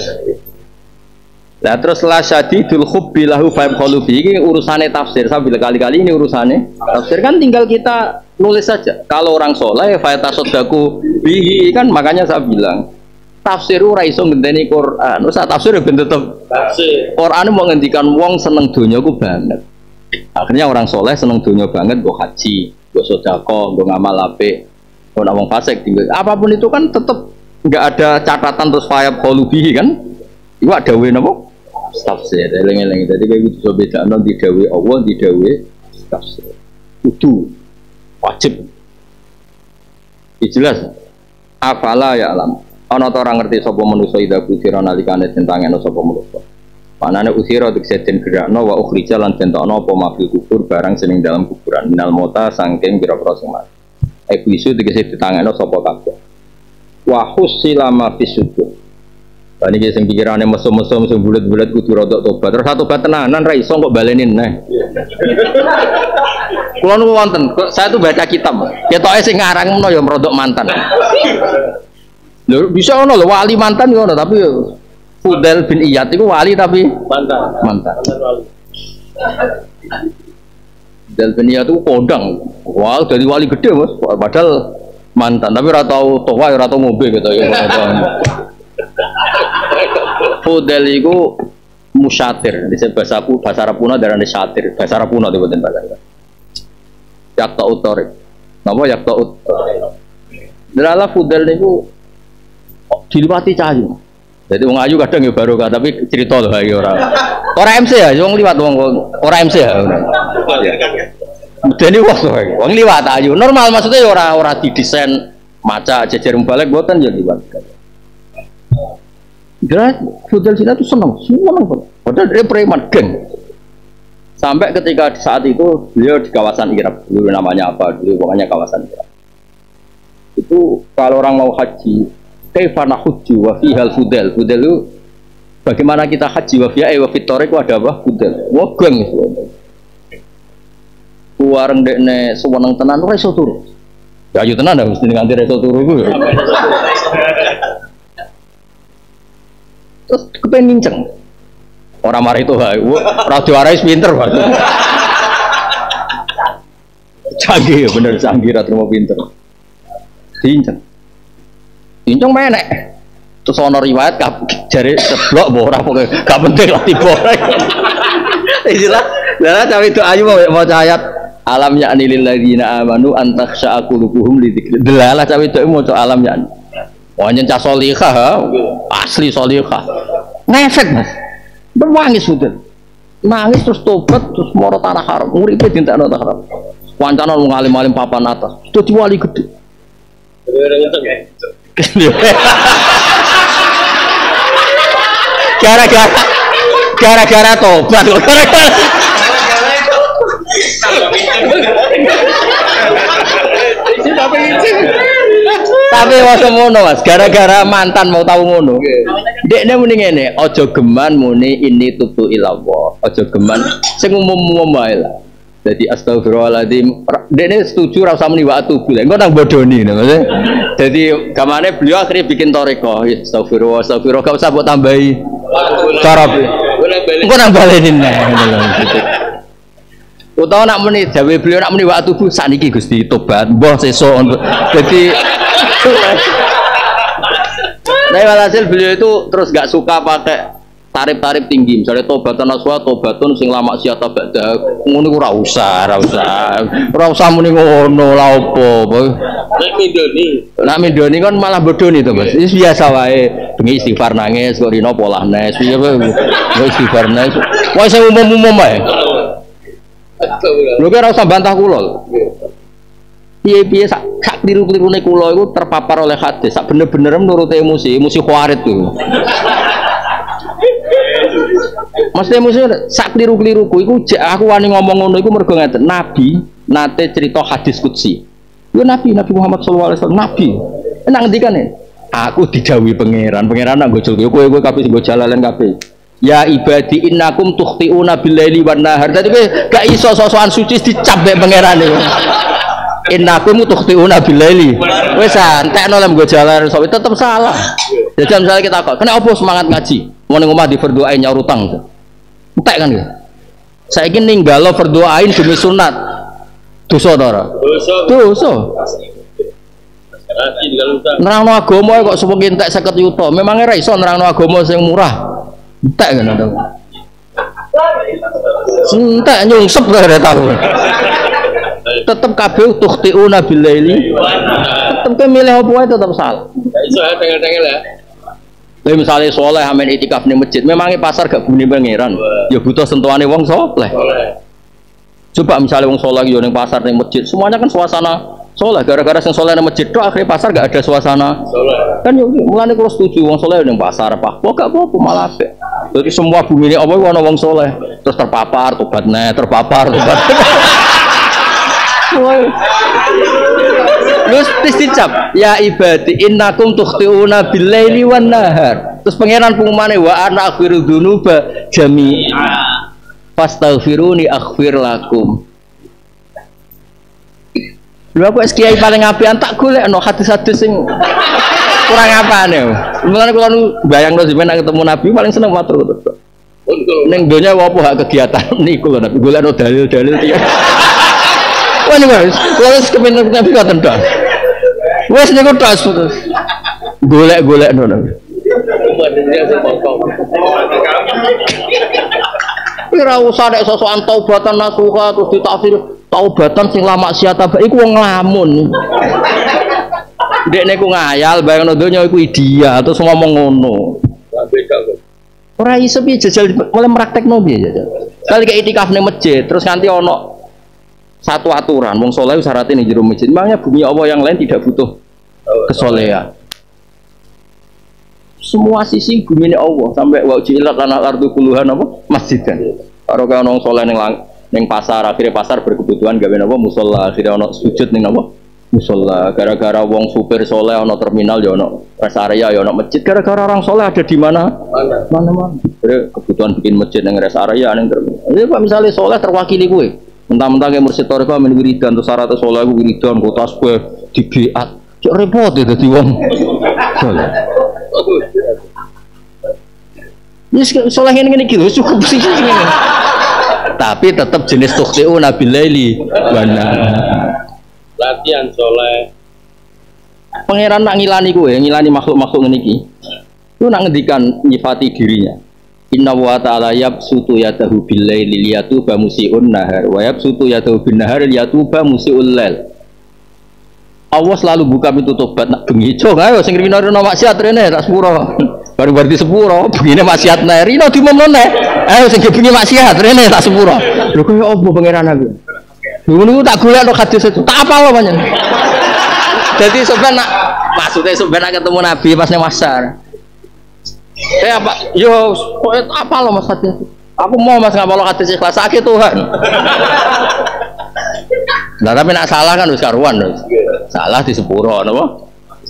A: Lah terus la syadidul hubbi lahu fa yaqulu bi iki urusane tafsir. Sambil kali-kali ini urusane tafsir kan tinggal kita nulis saja. Kalau orang soleh fa yatasoddaku bihi kan makanya saya bilang tafsir ora iso ngenteni Quran. Wis tafsir ben tetep tafsir. Quran mau ngendikan wong seneng donya ku banget. Akhirnya orang soleh seneng dunia banget, gue haji, gue sodako, gue ngamal apik, gue nawang fasik, apapun itu kan tetap nggak ada catatan terus fayab kholubihi kan? Itu ada dawe napa? Tafsir, eleng-eleng. Jadi kayak gitu so beda non di dawe Allah, di dawe tafsir. Itu wajib. Itu jelas. Afala ya alam. Ana orang ngerti sapa manusa ida butira nalikane tentangane sapa manusa. Panane usira tegese den gerakno wa ukhrija lan bentokno apa mafil kubur barang seneng dalam kuburan minal mota saking pira-pira sing mati. Iku isu tegese ditangekno sapa kabeh. Wa husila ma fisudur. Lan iki sing pikirane mesum-mesum sing bulet-bulet kudu rodok tobat. Terus tobat tenanan ra iso kok balenin neh. Kulo nu wonten, saya tuh baca kitab. Ketoke sing ngarang menawa ya merodok mantan. Lho bisa ono lho wali mantan yo ono tapi Fudail bin Iyad itu wali tapi mantan. Mantan. Fudail bin Iyad itu kodang. Wah, dari wali gede mas. Padahal mantan. Tapi ora tau toa, ora tau mobil gitu ya. Fudail itu musyatir. Di bahasa bahasa Arab kuno darane syatir. Bahasa Arab kuno itu bukan bahasa. Yakta utorik. Napa yakta utorik? Delalah Fudail itu diliwati cahayu. Jadi wong ayu kadang ya baru kan, tapi cerita loh ayo orang. Orang M C ya, wong liwat wong orang M C ya. Jadi wong wong liwat ayu. Normal maksudnya orang orang didesain maca jejer balik buatan ya diwajibkan. Jelas Fudel Cina itu senang, senang banget. Padahal dia preman geng. Sampai ketika saat itu beliau di kawasan Irak, dulu namanya apa? Dulu pokoknya kawasan Irak. Itu kalau orang mau haji, kaifana hujju wa fihal Fudel. Fudel itu bagaimana kita haji wa fiha wa fitorik wa ada apa? Fudel. Wah geng itu. Wareng dekne sewenang tenan ora iso turu. Ya ayo tenan mesti nganti iso turu iku. Terus kepen nginceng. Orang marah itu, radio Arais pinter banget. Canggih ya bener canggih radio mau pinter. Diinceng. Diinceng menek. Terus ono riwayat jare seblok mbok ora pokoke gak penting lah tiba. Istilah, lah cawe itu ayu mau ayat alam ya'ni lil ladzina amanu an takhsha'a qulubuhum li dzikri. Delalah cawe itu mau alam ya'ni. Wah nyencah solihah, asli solihah. Ngefek mas. Berwangis sudah, nangis terus tobat terus moro tanah haram, nguripe dintekno tanah haram. Wancana lu ngalim-alim papan atas, dadi wali gede. Gara-gara gara-gara tobat kok gara-gara. Tapi wasa ngono mas, gara-gara mantan mau tahu ngono. Dekne muni ngene, aja geman muni ini tutu ilallah. Aja geman sing umum-umum wae lah. Dadi astagfirullahaladzim. Dekne setuju ra usah muni wa atubu. Engko nang bodoni ngono Mas. Dadi gamane beliau akhirnya bikin toreko. Astagfirullah, astagfirullah gak usah mbok tambahi. Cara engko nang baleni neh ngono. Utawa nak muni jawe beliau nak muni wa atubu sakniki Gusti tobat. Mbah sesuk. Dadi nah walhasil beliau itu terus gak suka pakai tarif-tarif tinggi, misalnya tobatan aswa, tobatun sing lama siata ba'da ngono ora usah, ora usah ora usah muni ngono lha opo nek mindoni nek mindoni kan malah bodoni to Mas wis biasa wae bengi istighfar nangis kok rino polah nes piye wae istighfar nangis wae sing umum-umum wae lho ora usah bantah kula piye-piye sak sak kliru-klirune kula iku terpapar oleh hadis sak bener-bener menurut emosi emosi khawarit tuh Mas emosi sak kliru-kliruku iku aku wani ngomong ngono iku mergo ngeten Nabi nate cerita hadis qudsi yo Nabi Nabi Muhammad sallallahu alaihi wasallam Nabi enak ngendikane aku didhawuhi pangeran pangeran nak gojol kowe kowe kabeh sing go jalalan kabeh ya ibadi innakum tukhtiuna billaili wan nahar dadi kowe gak iso sok-sokan suci dicap mek pangeran iku innakum tukhtiuna billaili wis santekno lem go jalan sok tetep salah. Jadi misalnya kita kok kena opo semangat ngaji mau ning omah di berdoain nyaur utang entek kan ya saiki ninggalo berdoain demi sunat dosa ta ora dosa nerangno agama kok semoga entek seket yuta memangnya ra iso nerangno agama sing murah entek kan entek nyungsep ora tau tetep kabeh tukhtiuna billaili tetep ke milih apa wae tetep salah iso tengel-tengel ya. Lha misale saleh amen itikaf ning masjid memangnya pasar gak bumi pangeran ya butuh sentuhane wong saleh coba misalnya wong saleh yo ning pasar ning masjid semuanya kan suasana saleh gara-gara sing saleh ning masjid tok akhirnya pasar gak ada suasana saleh kan yo mulane kula setuju wong saleh ning pasar apa kok gak apa-apa malah apik dadi semua bumi ini apa ana wong saleh terus terpapar tobat neh terpapar tobat Lus dicap ya ibadi innakum tukhtiuna billaili wan nahar terus pangeran pengumane wa ana aghfiru dzunuba jami'a fastaghfiruni aghfir lakum lha kok kiai paling apian tak golekno hadis-hadis sing kurang apane mulane kula bayangno sampeyan ketemu nabi paling seneng matur ning donya apa hak kegiatan niku lho nabi golekno dalil-dalil tiap wah ini guys, kalau sekepenting nabi kata dah, wes ni kau tas terus, golek golek nona. Kira usah dek sosokan taubatan nasuha terus ditafsir taubatan sing lama siata, iku wong nglamun. Dek niku ngayal, bayang nodonya iku ideal terus ngomong ngono. Ora iso piye jajal mulai praktekno piye jajal. Kali ke itikaf ning masjid terus nganti ono satu aturan wong saleh syaratnya ning jero masjid. Makanya bumi Allah yang lain tidak butuh kesolehan. Semua sisi bumi ini Allah sampai wa jilat lana ardu kuluhan apa masjid kan. Karo kaya ono soleh ning ning pasar, akhirnya pasar berkebutuhan gawe napa musala, akhirnya ono sujud ning napa musala. Gara-gara wong supir soleh ono terminal ya ono rest area ya ono masjid. Gara-gara orang soleh ada di mana? Mana-mana. Jadi kebutuhan bikin masjid ning rest area ning terminal. Jadi Pak misalnya soleh terwakili kowe. Mentang-mentang kayak mursyid toriko men wiridan terus syarat soleh ku wiridan kok tasbih di biat. Cok repot ya dadi wong soleh. Yes, soleh ini ini gitu cukup sih ini. Tapi tetap jenis tukhti'u nabil laili wana.
B: Latihan soleh.
A: Pangeran nak ngilani kowe, ngilani makhluk-makhluk ngene iki. Lu nak ngendikan nyifati dirinya. Inna wa ta'ala yabsutu yadahu bil laili liyatuba musii'un nahar wa yabsutu yadahu bin nahar liyatuba musii'ul lail. Allah selalu buka pintu tobat nak bengi. Cok ayo sing rino-rino maksiat rene tak sepuro. Baru berarti sepuro, begini maksiat nek rino dimomone. Ayo sing bengi maksiat rene tak sepuro. Lho kowe opo pangeran aku? Lho niku tak golekno hadis itu. Tak apal panjen. Jadi sampean nak maksudnya sampean nak ketemu Nabi pas ning masar. Eh apa? Yo apa lo mas hadis? Aku mau mas ngapal hadis ikhlas sakit Tuhan. Nah tapi nak salah kan wis karuan. Salah di sepuro napa?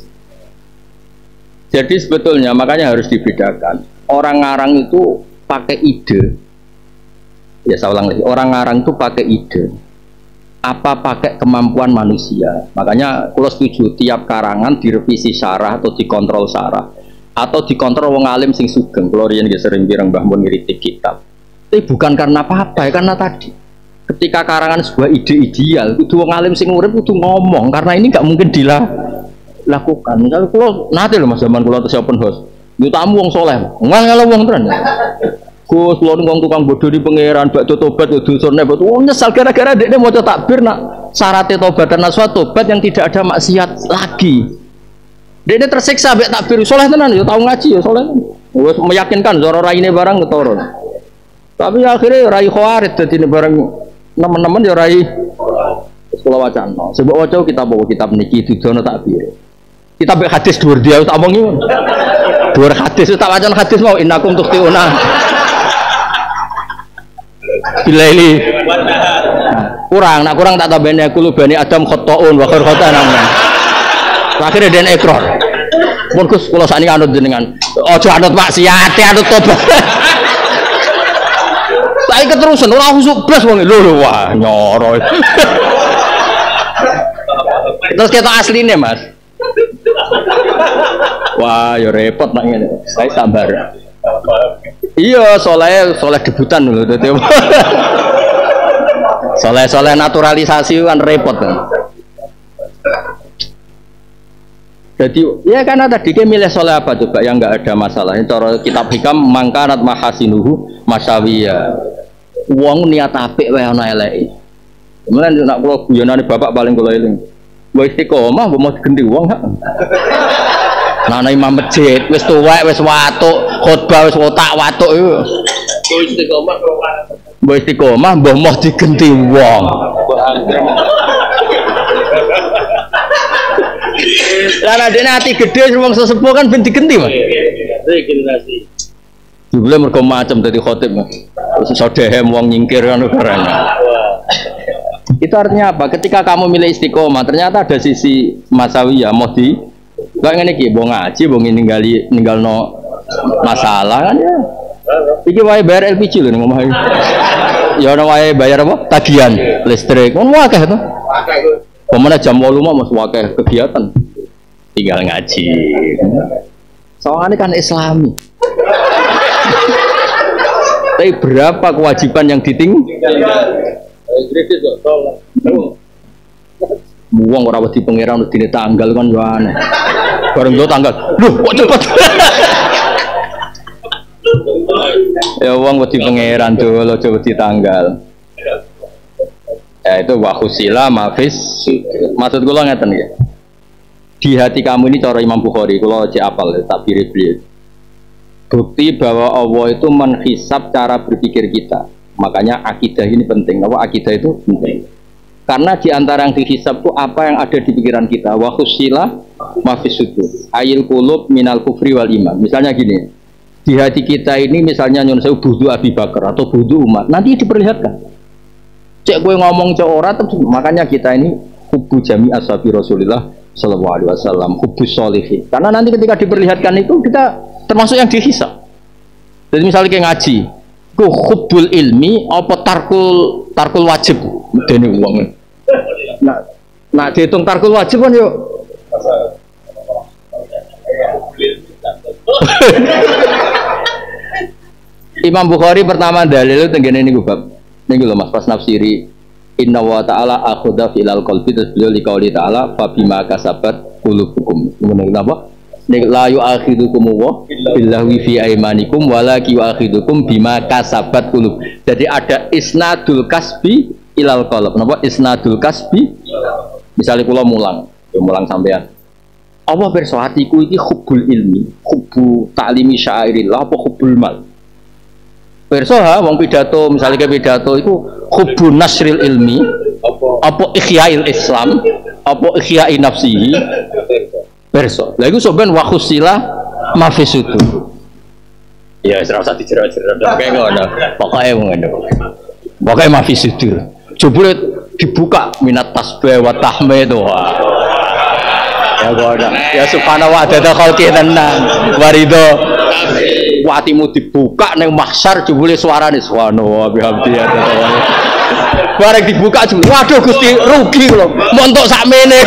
A: Jadi sebetulnya makanya harus dibedakan. Orang ngarang itu pakai ide. Ya saya ulang lagi. Orang ngarang itu pakai ide. Apa pakai kemampuan manusia? Makanya kalau setuju tiap karangan direvisi syarah atau dikontrol syarah atau dikontrol wong alim sing sugeng. Kalau riyen nggih sering pirang Mbah Mun ngritik kitab. Tapi bukan karena apa-apa, ya karena tadi ketika karangan sebuah ide ideal, kudu wong alim sing urip kudu ngomong karena ini nggak mungkin dilakukan. Misalnya kalau nanti loh mas zaman kalau terus open house, itu tamu wong soleh, nggak ngalah wong tenan. Gus, kalau wong tukang bodoh di pangeran, bak tobat, dusune, betul. Oh nyesal gara-gara dia mau takbir nak syaratnya tobat dan nasuat tobat yang tidak ada maksiat lagi. Dia tersiksa bak takbir soleh tenan, ya tahu ngaji ya soleh. Wes meyakinkan zoro raine barang keturun. Tapi akhirnya rai khawarid jadi barang teman-teman ya rai sekolah wacana. Sebab wacana kita bawa kitab niki dudono takbir. Kita baca hadis dua dia tak omongi. Dua hadis tak wacana hadis mau innakum tukhtiuna. Bilaili. Kurang, nak kurang tak tambahnya kulo bani Adam khotoun wa khair khotan. Akhirnya dia ekor. Mun Gus kula sakniki anut jenengan. Aja anut maksiat, anut tobat. Saiki keterusan ora khusuk blas wong lho wah nyoro. Terus ketok asline, Mas. Wah, ya repot nak ngene. Saya sabar. Iya, soleh soleh debutan lho dadi. Soleh-soleh naturalisasi kan repot kan. Jadi ya karena tadi dia milih soleh apa coba yang nggak ada masalah. Ini cara kitab hikam mangkanat mahasinuhu masyawiyah. Uang niat apik wae ana eleke. Kemudian nak kula guyonane bapak paling kula eling. Wa istiqomah mbok mau digendi wong hak. Nana imam masjid wis tuwek wis watuk, khotbah wis otak watuk iku. Mbok istiqomah mbok istiqomah mbok mau digenti wong. Lah dene ati gedhe wong sesepuh kan ben digenti, Mas.
B: Regenerasi.
A: Jebule mergo macam dadi khotib, Mas. Terus iso dehem wong nyingkir kan keren. Itu artinya apa? Ketika kamu milih istiqomah, ternyata ada sisi masawiyah mau di kayak ngene iki, mbok ngaji, mbok ninggali ninggalno masalah kan ya. Iki wae bayar L P G lho ning omah iki. Ya ono wae bayar apa? Tagihan listrik. Ngono akeh to. Akeh kok. Pemene jam delapan mah mas wakil kegiatan tinggal ngaji. Soalnya kan Islami. Tapi berapa kewajiban yang ditinggal? Buang orang wedi pangeran udah dini tanggal kan gimana? Bareng lo tanggal, loh kok cepet? Ya uang wedi pangeran tuh lo coba di tanggal. Ya itu wahusila mafis. Maksud gue lo ngeten ya. Di hati kamu ini cara Imam Bukhari, kalau cek apal tak pilih beliau. Bukti bahwa Allah itu menghisap cara berpikir kita. Makanya akidah ini penting. Apa akidah itu penting? Karena di antara yang dihisab itu apa yang ada di pikiran kita. Wa khusila ma fis sudur. Ayil qulub minal kufri wal iman. Misalnya gini, di hati kita ini misalnya nyun sewu budu Abi Bakar atau budu umat, nanti diperlihatkan. Cek gue ngomong cek ora, makanya kita ini hubbu jami ashabi Rasulillah sallallahu alaihi wasallam, hubbus sholihin. Karena nanti ketika diperlihatkan itu kita termasuk yang dihisab. Jadi misalnya kayak ngaji, ku hubbul ilmi apa tarkul tarkul wajib dene wong. Nah, nah dihitung tarkul wajib kan yuk. Imam Bukhari pertama dalil tenggene niku bab. Niku lho Mas pas nafsiri inna wa ta'ala akhudha filal qalbi terus beliau liqauli ta'ala fa bima kasabat qulubukum. Ngene napa? Nek la yu'akhidukum wa billahi fi aymanikum walaki yu'akhidukum bima kasabat qulub. Jadi ada isnadul kasbi ilal qalb. Napa isnadul kasbi? Misalnya kula mulang, ya mulang sampean. Allah pirsa hatiku iki hubbul ilmi, hubbu ta'limi syairillah apa hubbul mal. Pirsa ha wong pidato, misalnya ke pidato itu hubbu nasril ilmi, apa ihya'il Islam, apa ihya'i nafsihi. Pirsa. Lha iku sampean wa khusila ma fi sudur. Ya ora usah dijero-jero kayak ngono. Pokoke ngono. Pokoke ma fi sudur. Jebule dibuka minat tasbih wa tahmid wa. Ya ngono. Ya subhanahu wa ta'ala khalqi tenan. Warido watimu dibuka neng mahsyar jebule suarane subhanahu wa bihamdi. Bareng dibuka jebule waduh Gusti rugi lho. Montok sakmene.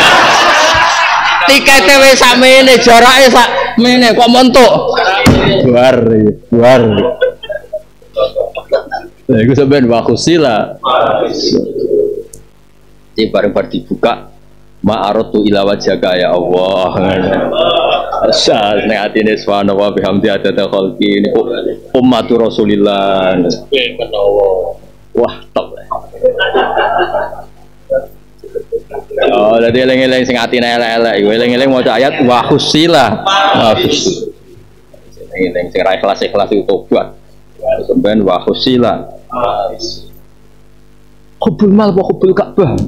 A: Tikete wis sakmene, jarake sakmene kok montok. Buar, buar. Lha iku sampean wa khusila. Di bareng-bar dibuka ma'aratu ila wajhaka ya Allah. Asal nek atine subhanahu wa bihamdi adada khalqi niku ummatu Rasulillah. Wah, top. Oh, jadi eleng-eleng sing atine elek-elek iku eleng-eleng maca ayat wa khusila. Wa khusila. Eleng sing ra ikhlas-ikhlas itu tobat. Sampeyan wa khusila. Hubbul mal wa hubbul Ka'bah.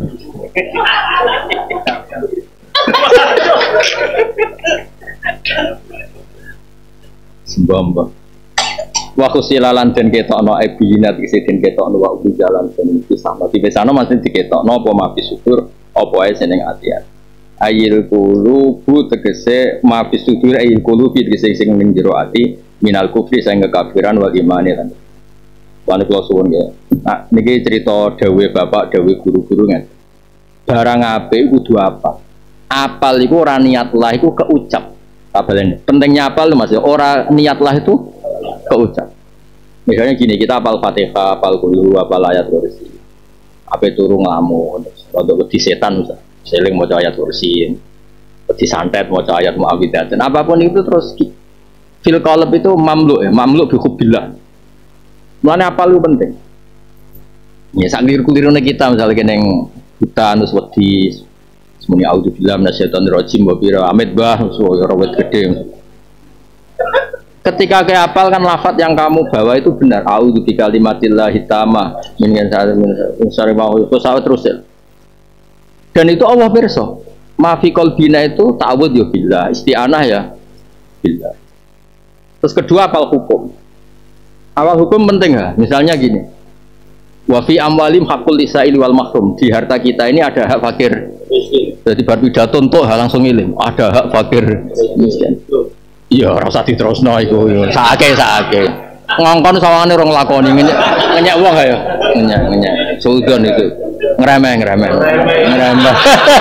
A: Sembamba. Wa khusila lan den ketokno ibinat iki den ketokno wa ubi jalan den pisah. Mati pisahno mesti diketokno apa mafi syukur apa ae seneng atian. Ayil qulubu tegese mafi syukur ayil qulubi tegese sing ning jero ati minal kufri sing kekafiran wal imani lan. Wane kula suwun ya. Nah niki cerita dawuhe bapak dawuhe guru-guru kan. Barang apik kudu apa? Apal iku ora niat lah iku keucap. Tabelane. Pentingnya apal Mas ora niat lah itu keucap. Misalnya gini, kita apal Fatihah, apal Qul, apal ayat kursi. Apa turu nglamun, untuk wedi setan Ustaz. Seling maca ayat kursi. Wedi santet maca ayat muawwidzah. Dan apapun itu terus fil qalb itu mamluk ya, mamluk bi hubbillah. Mulane apal itu penting. Ya sak liru-lirune kita misalnya keneng hutan terus wedi semuni auzubillah minasyaitonir rajim wa bira amit bah suwe rawet gede. Ketika ke apal kan lafaz yang kamu bawa itu benar. A'udzu bikalimatillah hitamah min syarri ma khusyuk terus ya. Dan itu Allah pirsa. Ma fi qalbina itu ta'awudz ya billah, isti'anah ya billah. Terus kedua apal hukum. Awal hukum penting ya. Misalnya gini. Wa fi amwalim haqqul lisail wal mahrum. Di harta kita ini ada hak fakir miskin. Jadi bar pidato entuk langsung iling. Ada hak fakir miskin. Iya, rasa diterusno iku yo. Sake sake. Ngongkon sawangane ora nglakoni ngenyek ngenyek wong ya. Ngenyek ngenyek. Suudon itu. Ngremeh ngremeh. Ngremeh.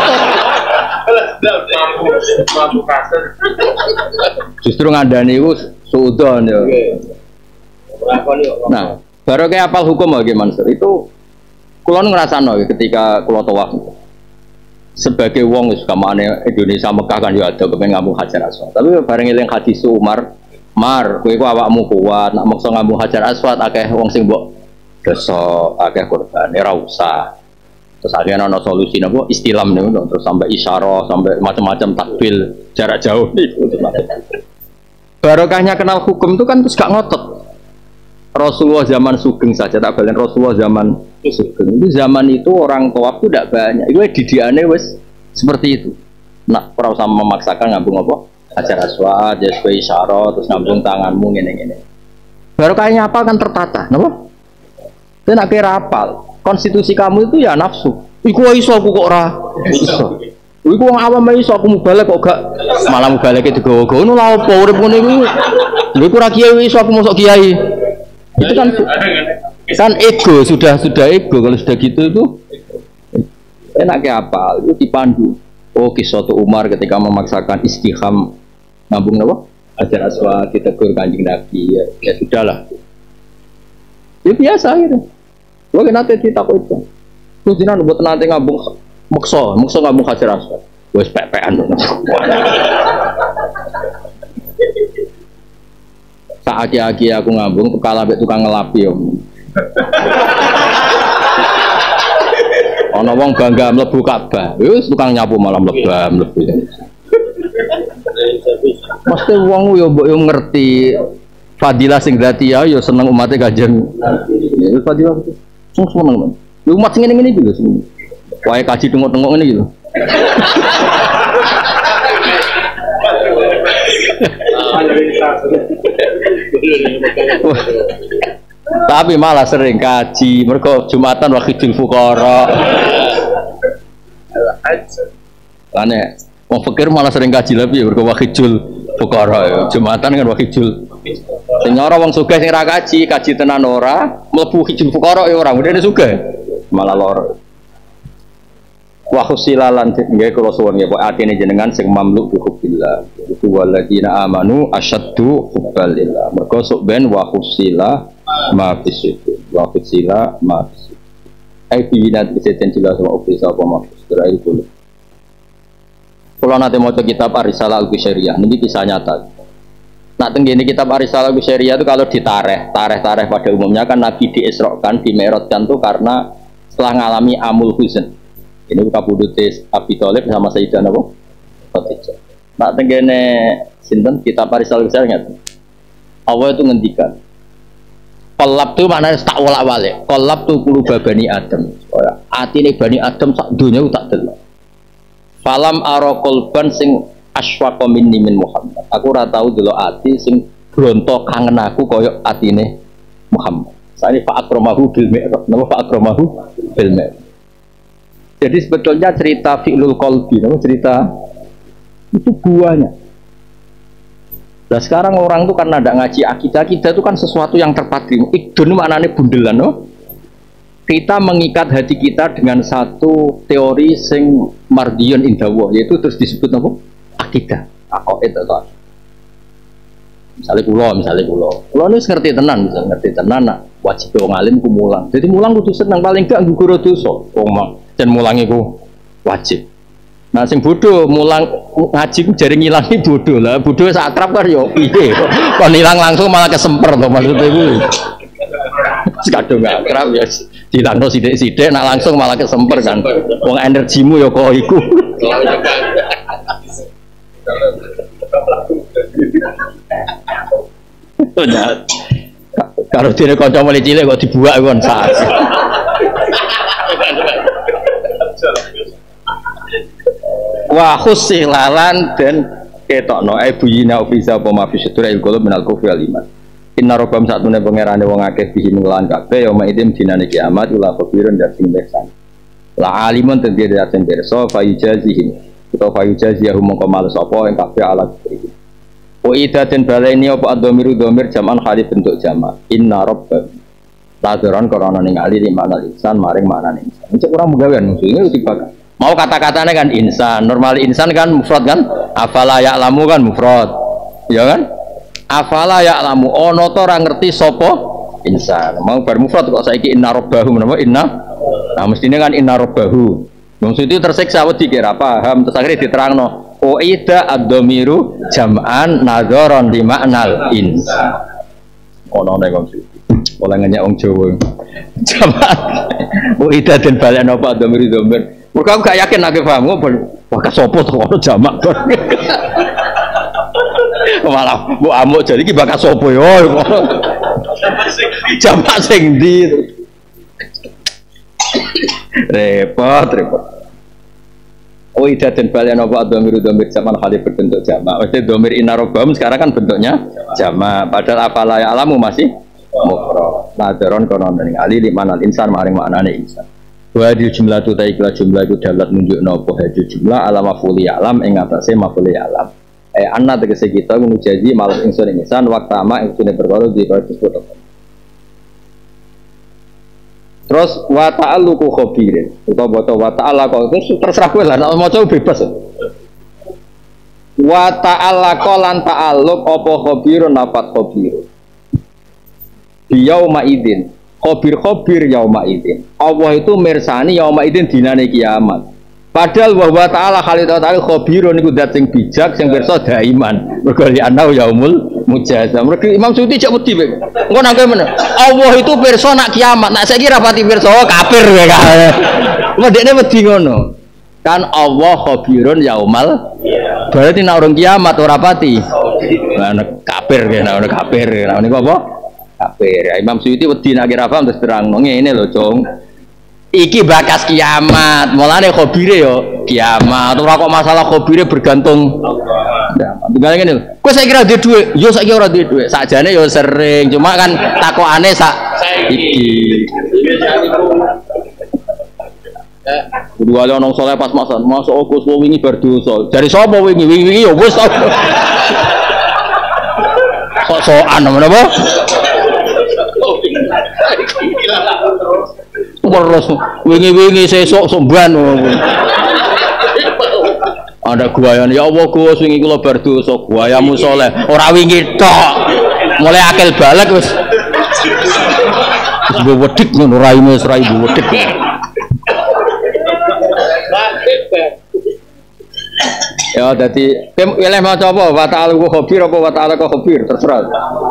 A: Justru ngandani iku suudon yo. Nah, baru kayak apal hukum bagi Mansur itu kula ngrasakno ketika kula tawaf. Sebagai wong suka mana Indonesia Mekah kan juga ada kepengen ngambung Hajar Aswad. Tapi bareng eling hadis Umar, Mar, kowe ku awakmu kuat, nak maksa ngambung Hajar Aswad akeh wong sing mbok dosa, akeh korban, ora usah. Terus akhirnya ana solusi napa istilam niku terus sampai isyarah, sampai macam-macam takbil jarak jauh itu. Barokahnya kenal hukum itu kan terus gak ngotot. Rasulullah zaman Sugeng saja tak balen Rasulullah zaman Sugeng. Itu zaman itu orang tawaf itu tidak banyak. Itu didikannya wes seperti itu. Nak ora usah memaksakan ngambung apa? Hajar Aswad, ya sebagai isyarat, terus ngambung tanganmu ngene-ngene. Baru kayaknya apa kan tertata, napa? Itu nak kira apal. Konstitusi kamu itu ya nafsu. Iku iso aku kok ora iso. Iku wong awam iso aku mubalek kok gak malah mubalek itu gowo-gowo ngono lha opo urip ngene iku. Lha iku ora kiai iso aku mosok kiai. Itu kan kan ego, sudah sudah ego kalau sudah gitu itu enaknya apal, itu dipandu. Oh, kisah Umar ketika memaksakan istiham ngambung apa? Hajar Aswad ditegur Kanjeng Nabi, ya, ya sudahlah. Ya biasa gitu. Gua kena tadi takut itu. Terus jinan buat nanti ngambung makso, makso ngambung Hajar Aswad. Wes pepean. Saat aki aku ngambung tuh kalah tukang ngelapi om. Ono wong bangga mlebu Ka'bah, wis tukang nyapu malam mlebu mlebu. Mesti wong yo mbok yo ngerti fadilah sing dadi ya yo seneng umate Kanjeng. Ya fadilah sing seneng. Yo umat sing ngene-ngene iki lho sing. Wae kaji tengok-tengok ngene iki lho. Tapi malah sering kaji, mereka Jumatan Wakhidul Fuqara. Karena wong fakir malah sering kaji lebih, mereka Wakhidul Fuqara. Jumatan kan Wakhidul. Sing ora wong sugih sing ra kaji, kaji tenan ora, mlebu Wakhidul Fuqara ya ora, mudene sugih. Malah lara. Wa khusilalan nggih kula suwun nggih Pak atine jenengan sing mamluk bi hubbillah. Itu waladina amanu asyaddu hubbalillah. Mergo sok ben wa khusila ma fisitu wa khusila ma fisitu. Ai binat biseten jelas sama ofisa apa ma fisitu itu. Kula nate maca kitab Ar-Risalah Al-Qusairiyah niki kisah nyata. Nak tenggene kitab Ar-Risalah Al-Qusairiyah itu kalau ditareh, tareh-tareh pada umumnya kan Nabi diisrokan, dimerotkan tuh karena setelah ngalami amul huzn. Ini kabudute Abi Thalib sama Sayyidah apa? Khadijah. Nak tenggene sinten kitab Ar-Risalah Al-Qusairiyah. Allah itu ngendikan kolab itu maknanya tak walak-walik. Kolab itu kuluba Bani Adam. Atine Bani Adam sak dunya tak delok. Falam ara qalban sing aswaqa minni min Muhammad. Aku ora tau delok ati sing bronto kangen aku kaya atine Muhammad. Sane fa akramahu bil mi'raj. Napa fa akramahu bil mi'raj. Jadi sebetulnya cerita fi'lul qalbi, napa cerita itu buahnya. Nah sekarang orang itu karena tidak ngaji akidah, akidah itu kan sesuatu yang terpatri. Idun maknanya bundelan, no? Kita mengikat hati kita dengan satu teori sing mardiyon indawah, yaitu terus disebut apa? Akidah. Aku itu kan. Misalnya pulau, misalnya pulau. Pulau ini ngerti tenan, bisa ngerti tenan. Nah, wajib dong alim ku mulang. Jadi mulang kudu senang paling enggak gugur dosa. Omong dan mulang itu wajib. Nah, sing bodoh mulang ngaji jare ngilangi bodoh lah. Bodoh sak akrab kan yo piye. Kon ilang langsung malah kesemper to maksudnya kuwi. Sekadung akrab ya dilangno sithik-sithik nak langsung malah kesemper kan. Wong energimu yo kok iku. Kalau dene kanca mulai cilik kok dibuak kon sak. Wa khusilalan dan ketokno ai buyina ofisa apa mafisutura il qulub minal kufri al iman. Inna rabbam satune pangerane wong akeh bihi nglan kabeh ya maidim dinane kiamat ula khabirun dan sing besan. La alimun terdiri dari pirsa fa yujazihim. Utawa fa yujazihum mongko males sapa ing kabeh alat iki. Wa idaten baleni apa adhamiru dhamir jaman khali bentuk jamak. Inna rabbam ladoran korona ningali di mana insan maring mana insan. Cek orang mugawean musuhnya itu dibakar. Mau kata-katanya kan insan, normal insan kan mufrad kan? Afala ya'lamu kan mufrad. Ya kan? Afala ya'lamu ono to ora ngerti sapa insan. Mau bar mufrad kok saiki inna rabbahu menapa inna. Nah mestine kan inna rabbahu. Maksud itu tersiksa wedi kira paham terus akhirnya diterangno. Oida ad-dhamiru jam'an nadharon di maknal insan. Ono nek maksud. Oleh ngenyak wong Jawa. Jam'an. Oida den balen apa ad-dhamiru dhamir. Mereka aku gak yakin aku paham, wah kesopo tuh kalau jamak malah bu amuk jadi ki bakal sopo yo jamak sing di repot repot. Oh ida dan balian apa domir domir zaman kali berbentuk jama. Maksudnya domir inarobam sekarang kan bentuknya jama. Padahal apalah ya alamu masih mufrad. Nadaron konon dengan ali di mana insan maring maknane insan. Wa di jumlah tu taiklah jumlah itu dalat nunjuk nopo haju jumlah alam mafuli alam ing atase mafuli alam. Eh anna tegese kita ngujaji malas insun insan waktu ama insune berwaru di disebut. Terus wa ta'alluqu khabirin utawa wa ta'allaqa itu terserah kowe lah nek maca bebas. Wa ta'allaqa lan ta'alluq apa khabirun nafat khabir. Yauma idin khabir khabir yauma idin. Allah itu mirsani yauma idin dinane kiamat. Padahal wa ta'ala khalid ta'ala khabirun niku zat sing bijak sing pirsa daiman. Mergo li anau yaumul mujazam. Mereka Imam Suyuti cak wedi kowe. Engko nang kene. Allah itu pirsa nak kiamat. Nak saiki ra pati pirsa kafir kowe kae. Medekne wedi ngono. Kan Allah khabirun yaumal. Berarti nak orang kiamat ora pati. Nah kafir kene ora kafir. Nah niku apa? Kafir. Imam Suyuti wedi nak kira paham terus terang ngene lho, Cung. Iki bakas kiamat. Mulane khabire yo kiamat. Ora kok masalah khabire bergantung tinggal ngene lho. Kowe saiki ora duwe dhuwit, yo saiki ora duwe dhuwit. Sakjane yo sering, cuma kan takokane sak iki. Kudu wali ana saleh pas masan, masuk Gus wingi bar dosa. Dari sapa wingi? Wingi yo wis to. Kok sokan menapa? Terus wingi-wingi sesuk somban. Ada guayan ya Allah Gus wingi kula bar dosa guayamu saleh ora wingi tok mulai akil balik wis wis wedhik ngono raimu wis rai wedhik ya dadi tem eleh maca apa wa ta'ala ku khabir apa wa ta'ala ku khabir terserah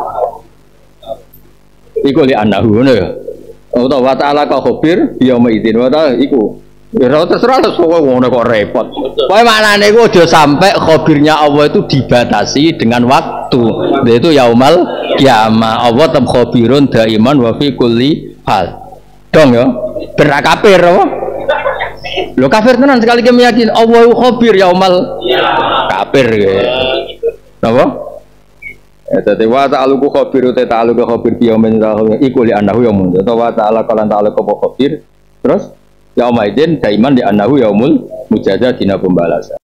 A: iku li anahu ngono ya utawa wa ta'ala ku khabir ya maidin wa ta'ala iku ya terserah semua ngono kok repot. Pokoke maknane iku aja sampai khabirnya Allah itu dibatasi dengan waktu. Yaitu yaumal kiamah. Allah tam khabirun daiman wa fi kulli hal. Dong ya. Berak kafir apa? Lho kafir tenan sekali ke meyakini Allah khabir yaumal kafir ya. Napa? Ya dadi wa ta'aluku khabir ta ta'aluku khabir bi yaumin iku li annahu yaumun. Wa ta'ala kalan ta'ala khabir. Terus Yauma idin daiman di annahu yaumul mujazah dina pembalasan.